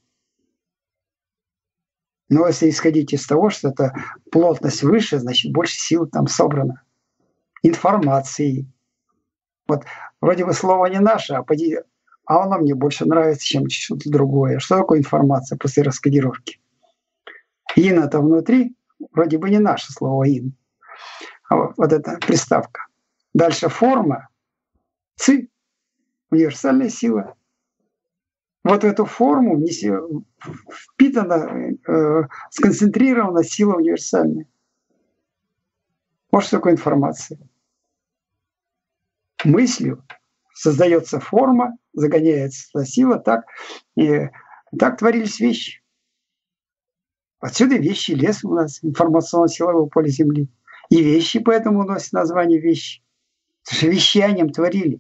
Но если исходить из того, что это плотность выше, значит больше сил там собрано. Информации. Вот вроде бы слово не наше, а, поди, а оно мне больше нравится, чем что-то другое. Что такое информация после раскодировки? Ин это внутри, вроде бы не наше слово ин. А вот, вот эта приставка. Дальше форма. Ци. Универсальная сила. Вот в эту форму впитана, э, сконцентрирована сила универсальная. Вот что такое информация. Мыслью создается форма, загоняется сила, так, и так творились вещи. Отсюда вещи, лес у нас, информационно-силовое поле Земли. И вещи поэтому носят название вещи. Потому что вещанием творили.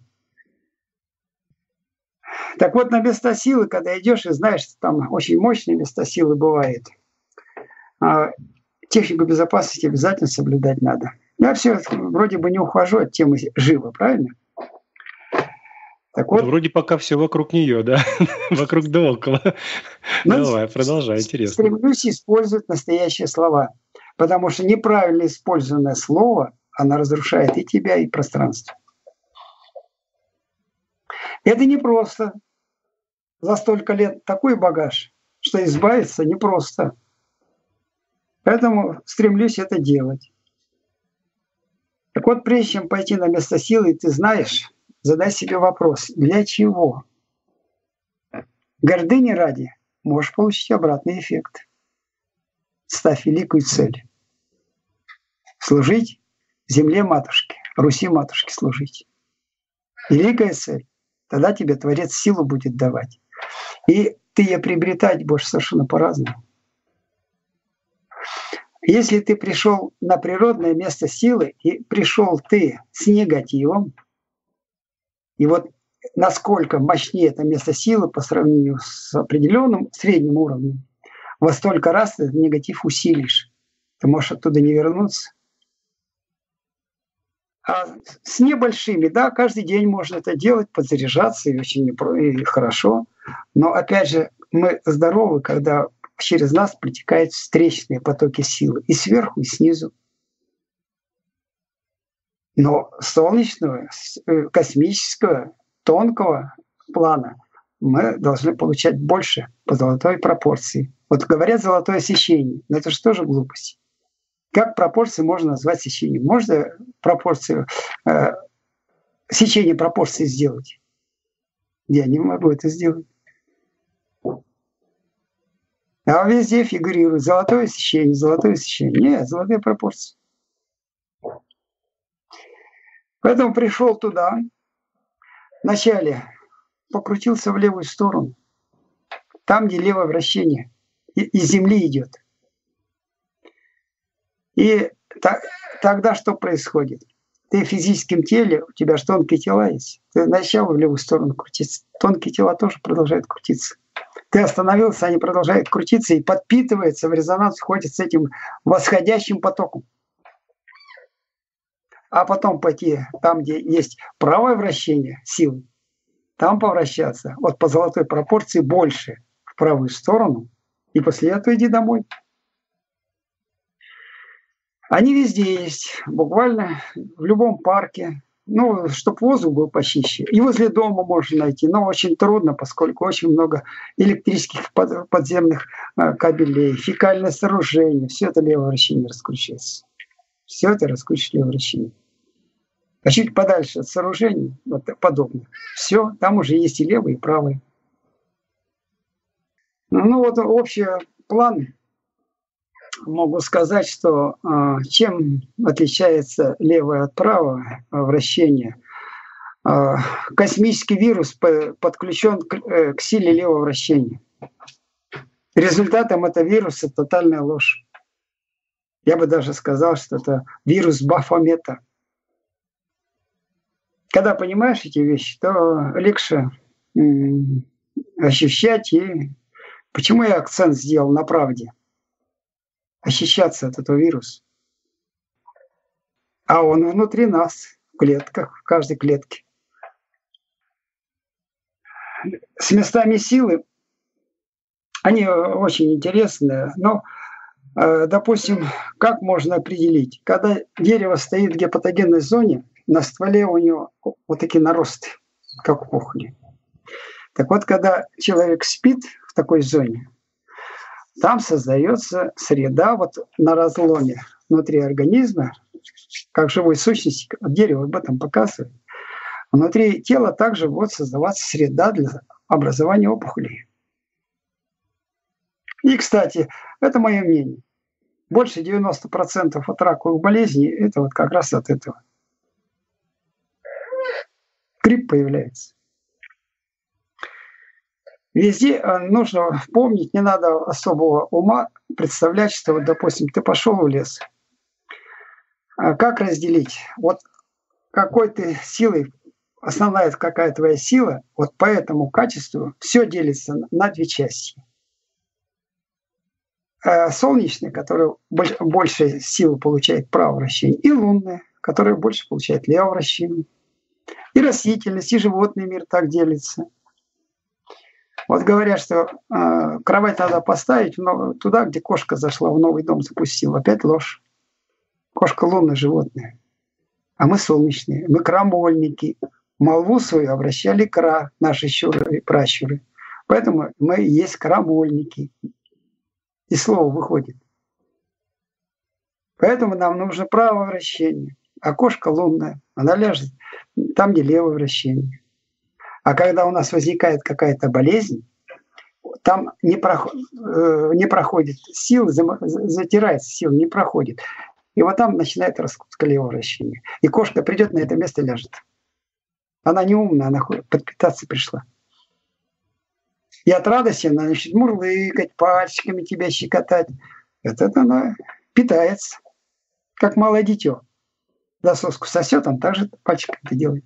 Так вот, на места силы, когда идешь и знаешь, что там очень мощные места силы бывают, технику безопасности обязательно соблюдать надо. Я все вроде бы не ухожу от темы живо, правильно? Так вот, вроде пока все вокруг нее, да? Вокруг да около. Давай, продолжай, интересно. Стремлюсь использовать настоящие слова, потому что неправильно использованное слово, оно разрушает и тебя, и пространство. Это непросто. За столько лет такой багаж, что избавиться непросто. Поэтому стремлюсь это делать. Так вот, прежде чем пойти на место силы, ты знаешь, задай себе вопрос, для чего? Гордыни ради можешь получить обратный эффект. Ставь великую цель. Служить земле матушке, Руси матушке служить. Великая цель. Тогда тебе Творец силу будет давать. И ты ее приобретать будешь совершенно по-разному. Если ты пришел на природное место силы, и пришел ты с негативом, и вот насколько мощнее это место силы по сравнению с определенным средним уровнем, во столько раз ты этот негатив усилишь. Ты можешь оттуда не вернуться. А с небольшими, да, каждый день можно это делать, подзаряжаться, и очень и хорошо. Но опять же, мы здоровы, когда через нас протекают встречные потоки силы и сверху, и снизу. Но солнечного, космического, тонкого плана мы должны получать больше по золотой пропорции. Вот говорят золотое сечение, но это же тоже глупость. Как пропорции можно назвать сечением? Можно пропорцию, э, сечение пропорции сделать? Я не могу это сделать. А везде фигурирует золотое сечение, золотое сечение. Нет, золотые пропорции. Поэтому пришел туда, вначале покрутился в левую сторону, там, где левое вращение, из земли идет. И та, тогда что происходит? Ты в физическом теле, у тебя же тонкие тела есть. Ты начал в левую сторону крутиться, тонкие тела тоже продолжают крутиться. Ты остановился, они продолжают крутиться и подпитываются, в резонанс входит с этим восходящим потоком. А потом пойти там, где есть правое вращение силы, там повращаться. Вот по золотой пропорции больше в правую сторону. И после этого иди домой. Они везде есть, буквально в любом парке. Ну, чтобы воздух был почище. И возле дома можно найти, но очень трудно, поскольку очень много электрических подземных кабелей, фекальное сооружение. Все это левое вращение раскручивается. Все это раскручивает левое вращение. А чуть подальше от сооружений, вот подобных, все, там уже есть и левые, и правые. Ну вот общий план. Могу сказать, что э, чем отличается левое от правого вращение. Э, космический вирус по, подключен к, э, к силе левого вращения. Результатом этого вируса тотальная ложь. Я бы даже сказал, что это вирус Бафомета. Когда понимаешь эти вещи, то легче м, ощущать. И почему я акцент сделал на правде? Ощущаться от этого вируса. А он внутри нас, в клетках, в каждой клетке. С местами силы они очень интересные, но, допустим, как можно определить? Когда дерево стоит в гепатогенной зоне, на стволе у него вот такие наросты, как опухоли. Так вот, когда человек спит в такой зоне, там создается среда вот на разломе внутри организма, как живой сущности, дерево об этом показывает. Внутри тела также будет создаваться среда для образования опухолей. И, кстати, это мое мнение. Больше девяноста процентов от раковых болезней – это вот как раз от этого. Грипп появляется. Везде нужно помнить, не надо особого ума представлять, что, вот, допустим, ты пошел в лес. А как разделить? Вот какой ты силой, основная какая твоя сила, вот по этому качеству все делится на две части. Солнечная, которая больше силы получает право вращения, и лунная, которая больше получает лево вращение. И растительность, и животный мир так делится. Вот говорят, что э, кровать надо поставить в, туда, где кошка зашла, в новый дом запустила. Опять ложь. Кошка лунное животное. А мы солнечные, мы крамольники. Молву свою обращали кра, наши щуры и пращуры. Поэтому мы и есть крамольники. И слово выходит. Поэтому нам нужно правое вращение. А кошка лунная, она ляжет там, где левое вращение. А когда у нас возникает какая-то болезнь, там не, проход, не проходит сила, затирается сила, не проходит. И вот там начинает раскрутка левого вращения. И кошка придет на это место и ляжет. Она не умная, она подпитаться пришла. И от радости она начнет мурлыкать, пальчиками тебя щекотать. Это она питается, как малое дитё. Засоску сосет, он также пальчиками это делает.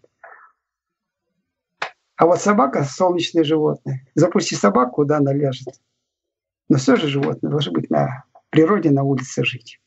А вот собака – солнечное животное. Запусти собаку, куда она ляжет. Но все же животные должны быть на природе, на улице жить.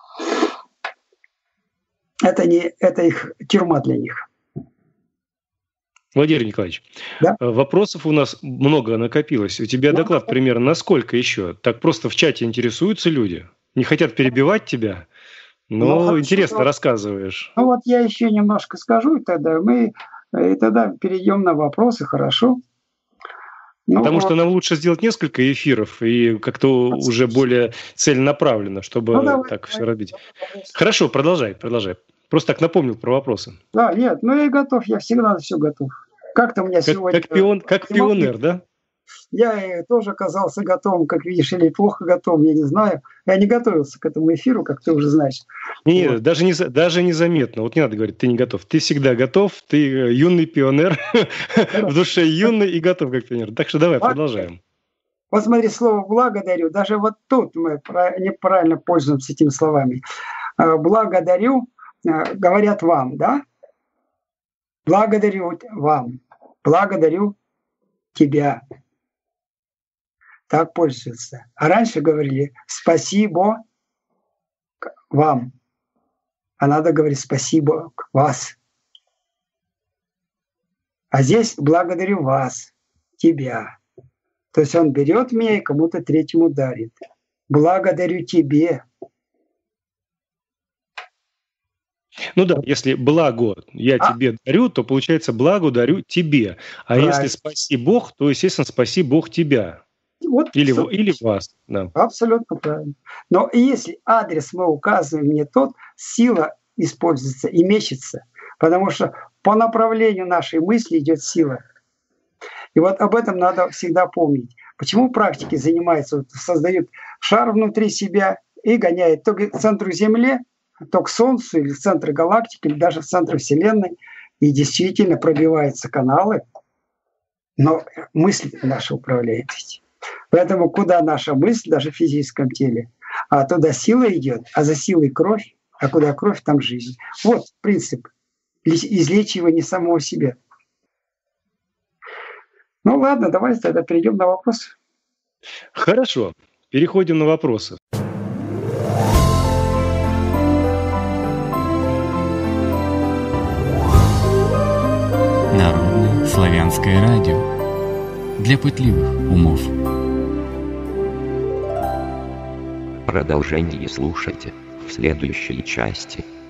Это, не, это их тюрьма для них. Владимир Николаевич, да? Вопросов у нас много накопилось. У тебя да. доклад примерно на сколько еще? Так просто в чате интересуются люди. Не хотят перебивать тебя, но ну, интересно хорошо. Рассказываешь. Ну вот я еще немножко скажу, и тогда мы и тогда перейдем на вопросы, хорошо? Ну, Потому вот. что нам лучше сделать несколько эфиров и как-то Спасибо. уже более целенаправленно, чтобы ну, давай, так давай, все робить. Давай. Хорошо, продолжай, продолжай. Просто так напомнил про вопросы. Да, нет, ну я готов, я всегда все готов. Как-то у меня как, сегодня... Как, пион, как пионер, да? Я тоже оказался готовым, как видишь, или плохо готовым, я не знаю. Я не готовился к этому эфиру, как ты уже знаешь. Нет, вот. даже, не, даже незаметно. Вот не надо говорить, ты не готов. Ты всегда готов, ты юный пионер, в душе юный и готов как пионер. Так что давай, продолжаем. Вот смотри, слово «благодарю». Даже вот тут мы неправильно пользуемся этими словами. «Благодарю» говорят вам, да? Благодарю вам. Благодарю тебя. Так пользуются. А раньше говорили «спасибо вам». А надо говорить «спасибо к вас». А здесь «благодарю вас, тебя». То есть он берет меня и кому-то третьему дарит. «Благодарю тебе». Ну да, если благо я а? тебе дарю, то получается благо дарю тебе. А Правильно. Если спаси Бог, то, естественно, спаси Бог тебя. Вот, или, или вас. Да. Абсолютно правильно. Но если адрес мы указываем не тот, сила используется и мечется. Потому что по направлению нашей мысли идет сила. И вот об этом надо всегда помнить. Почему практики занимаются, вот, создают шар внутри себя и гоняют то к центру Земли, то к Солнцу, или в центр галактики, или даже в центр Вселенной. И действительно пробиваются каналы, но мысль наша управляет этим. Поэтому куда наша мысль, даже в физическом теле, А туда сила идет, а за силой кровь, а куда кровь, там жизнь. Вот принцип излечивания самого себя. Ну ладно, давайте тогда перейдем на вопросы. Хорошо, переходим на вопросы. Народное славянское радио. Для пытливых умов. Продолжение слушайте в следующей части.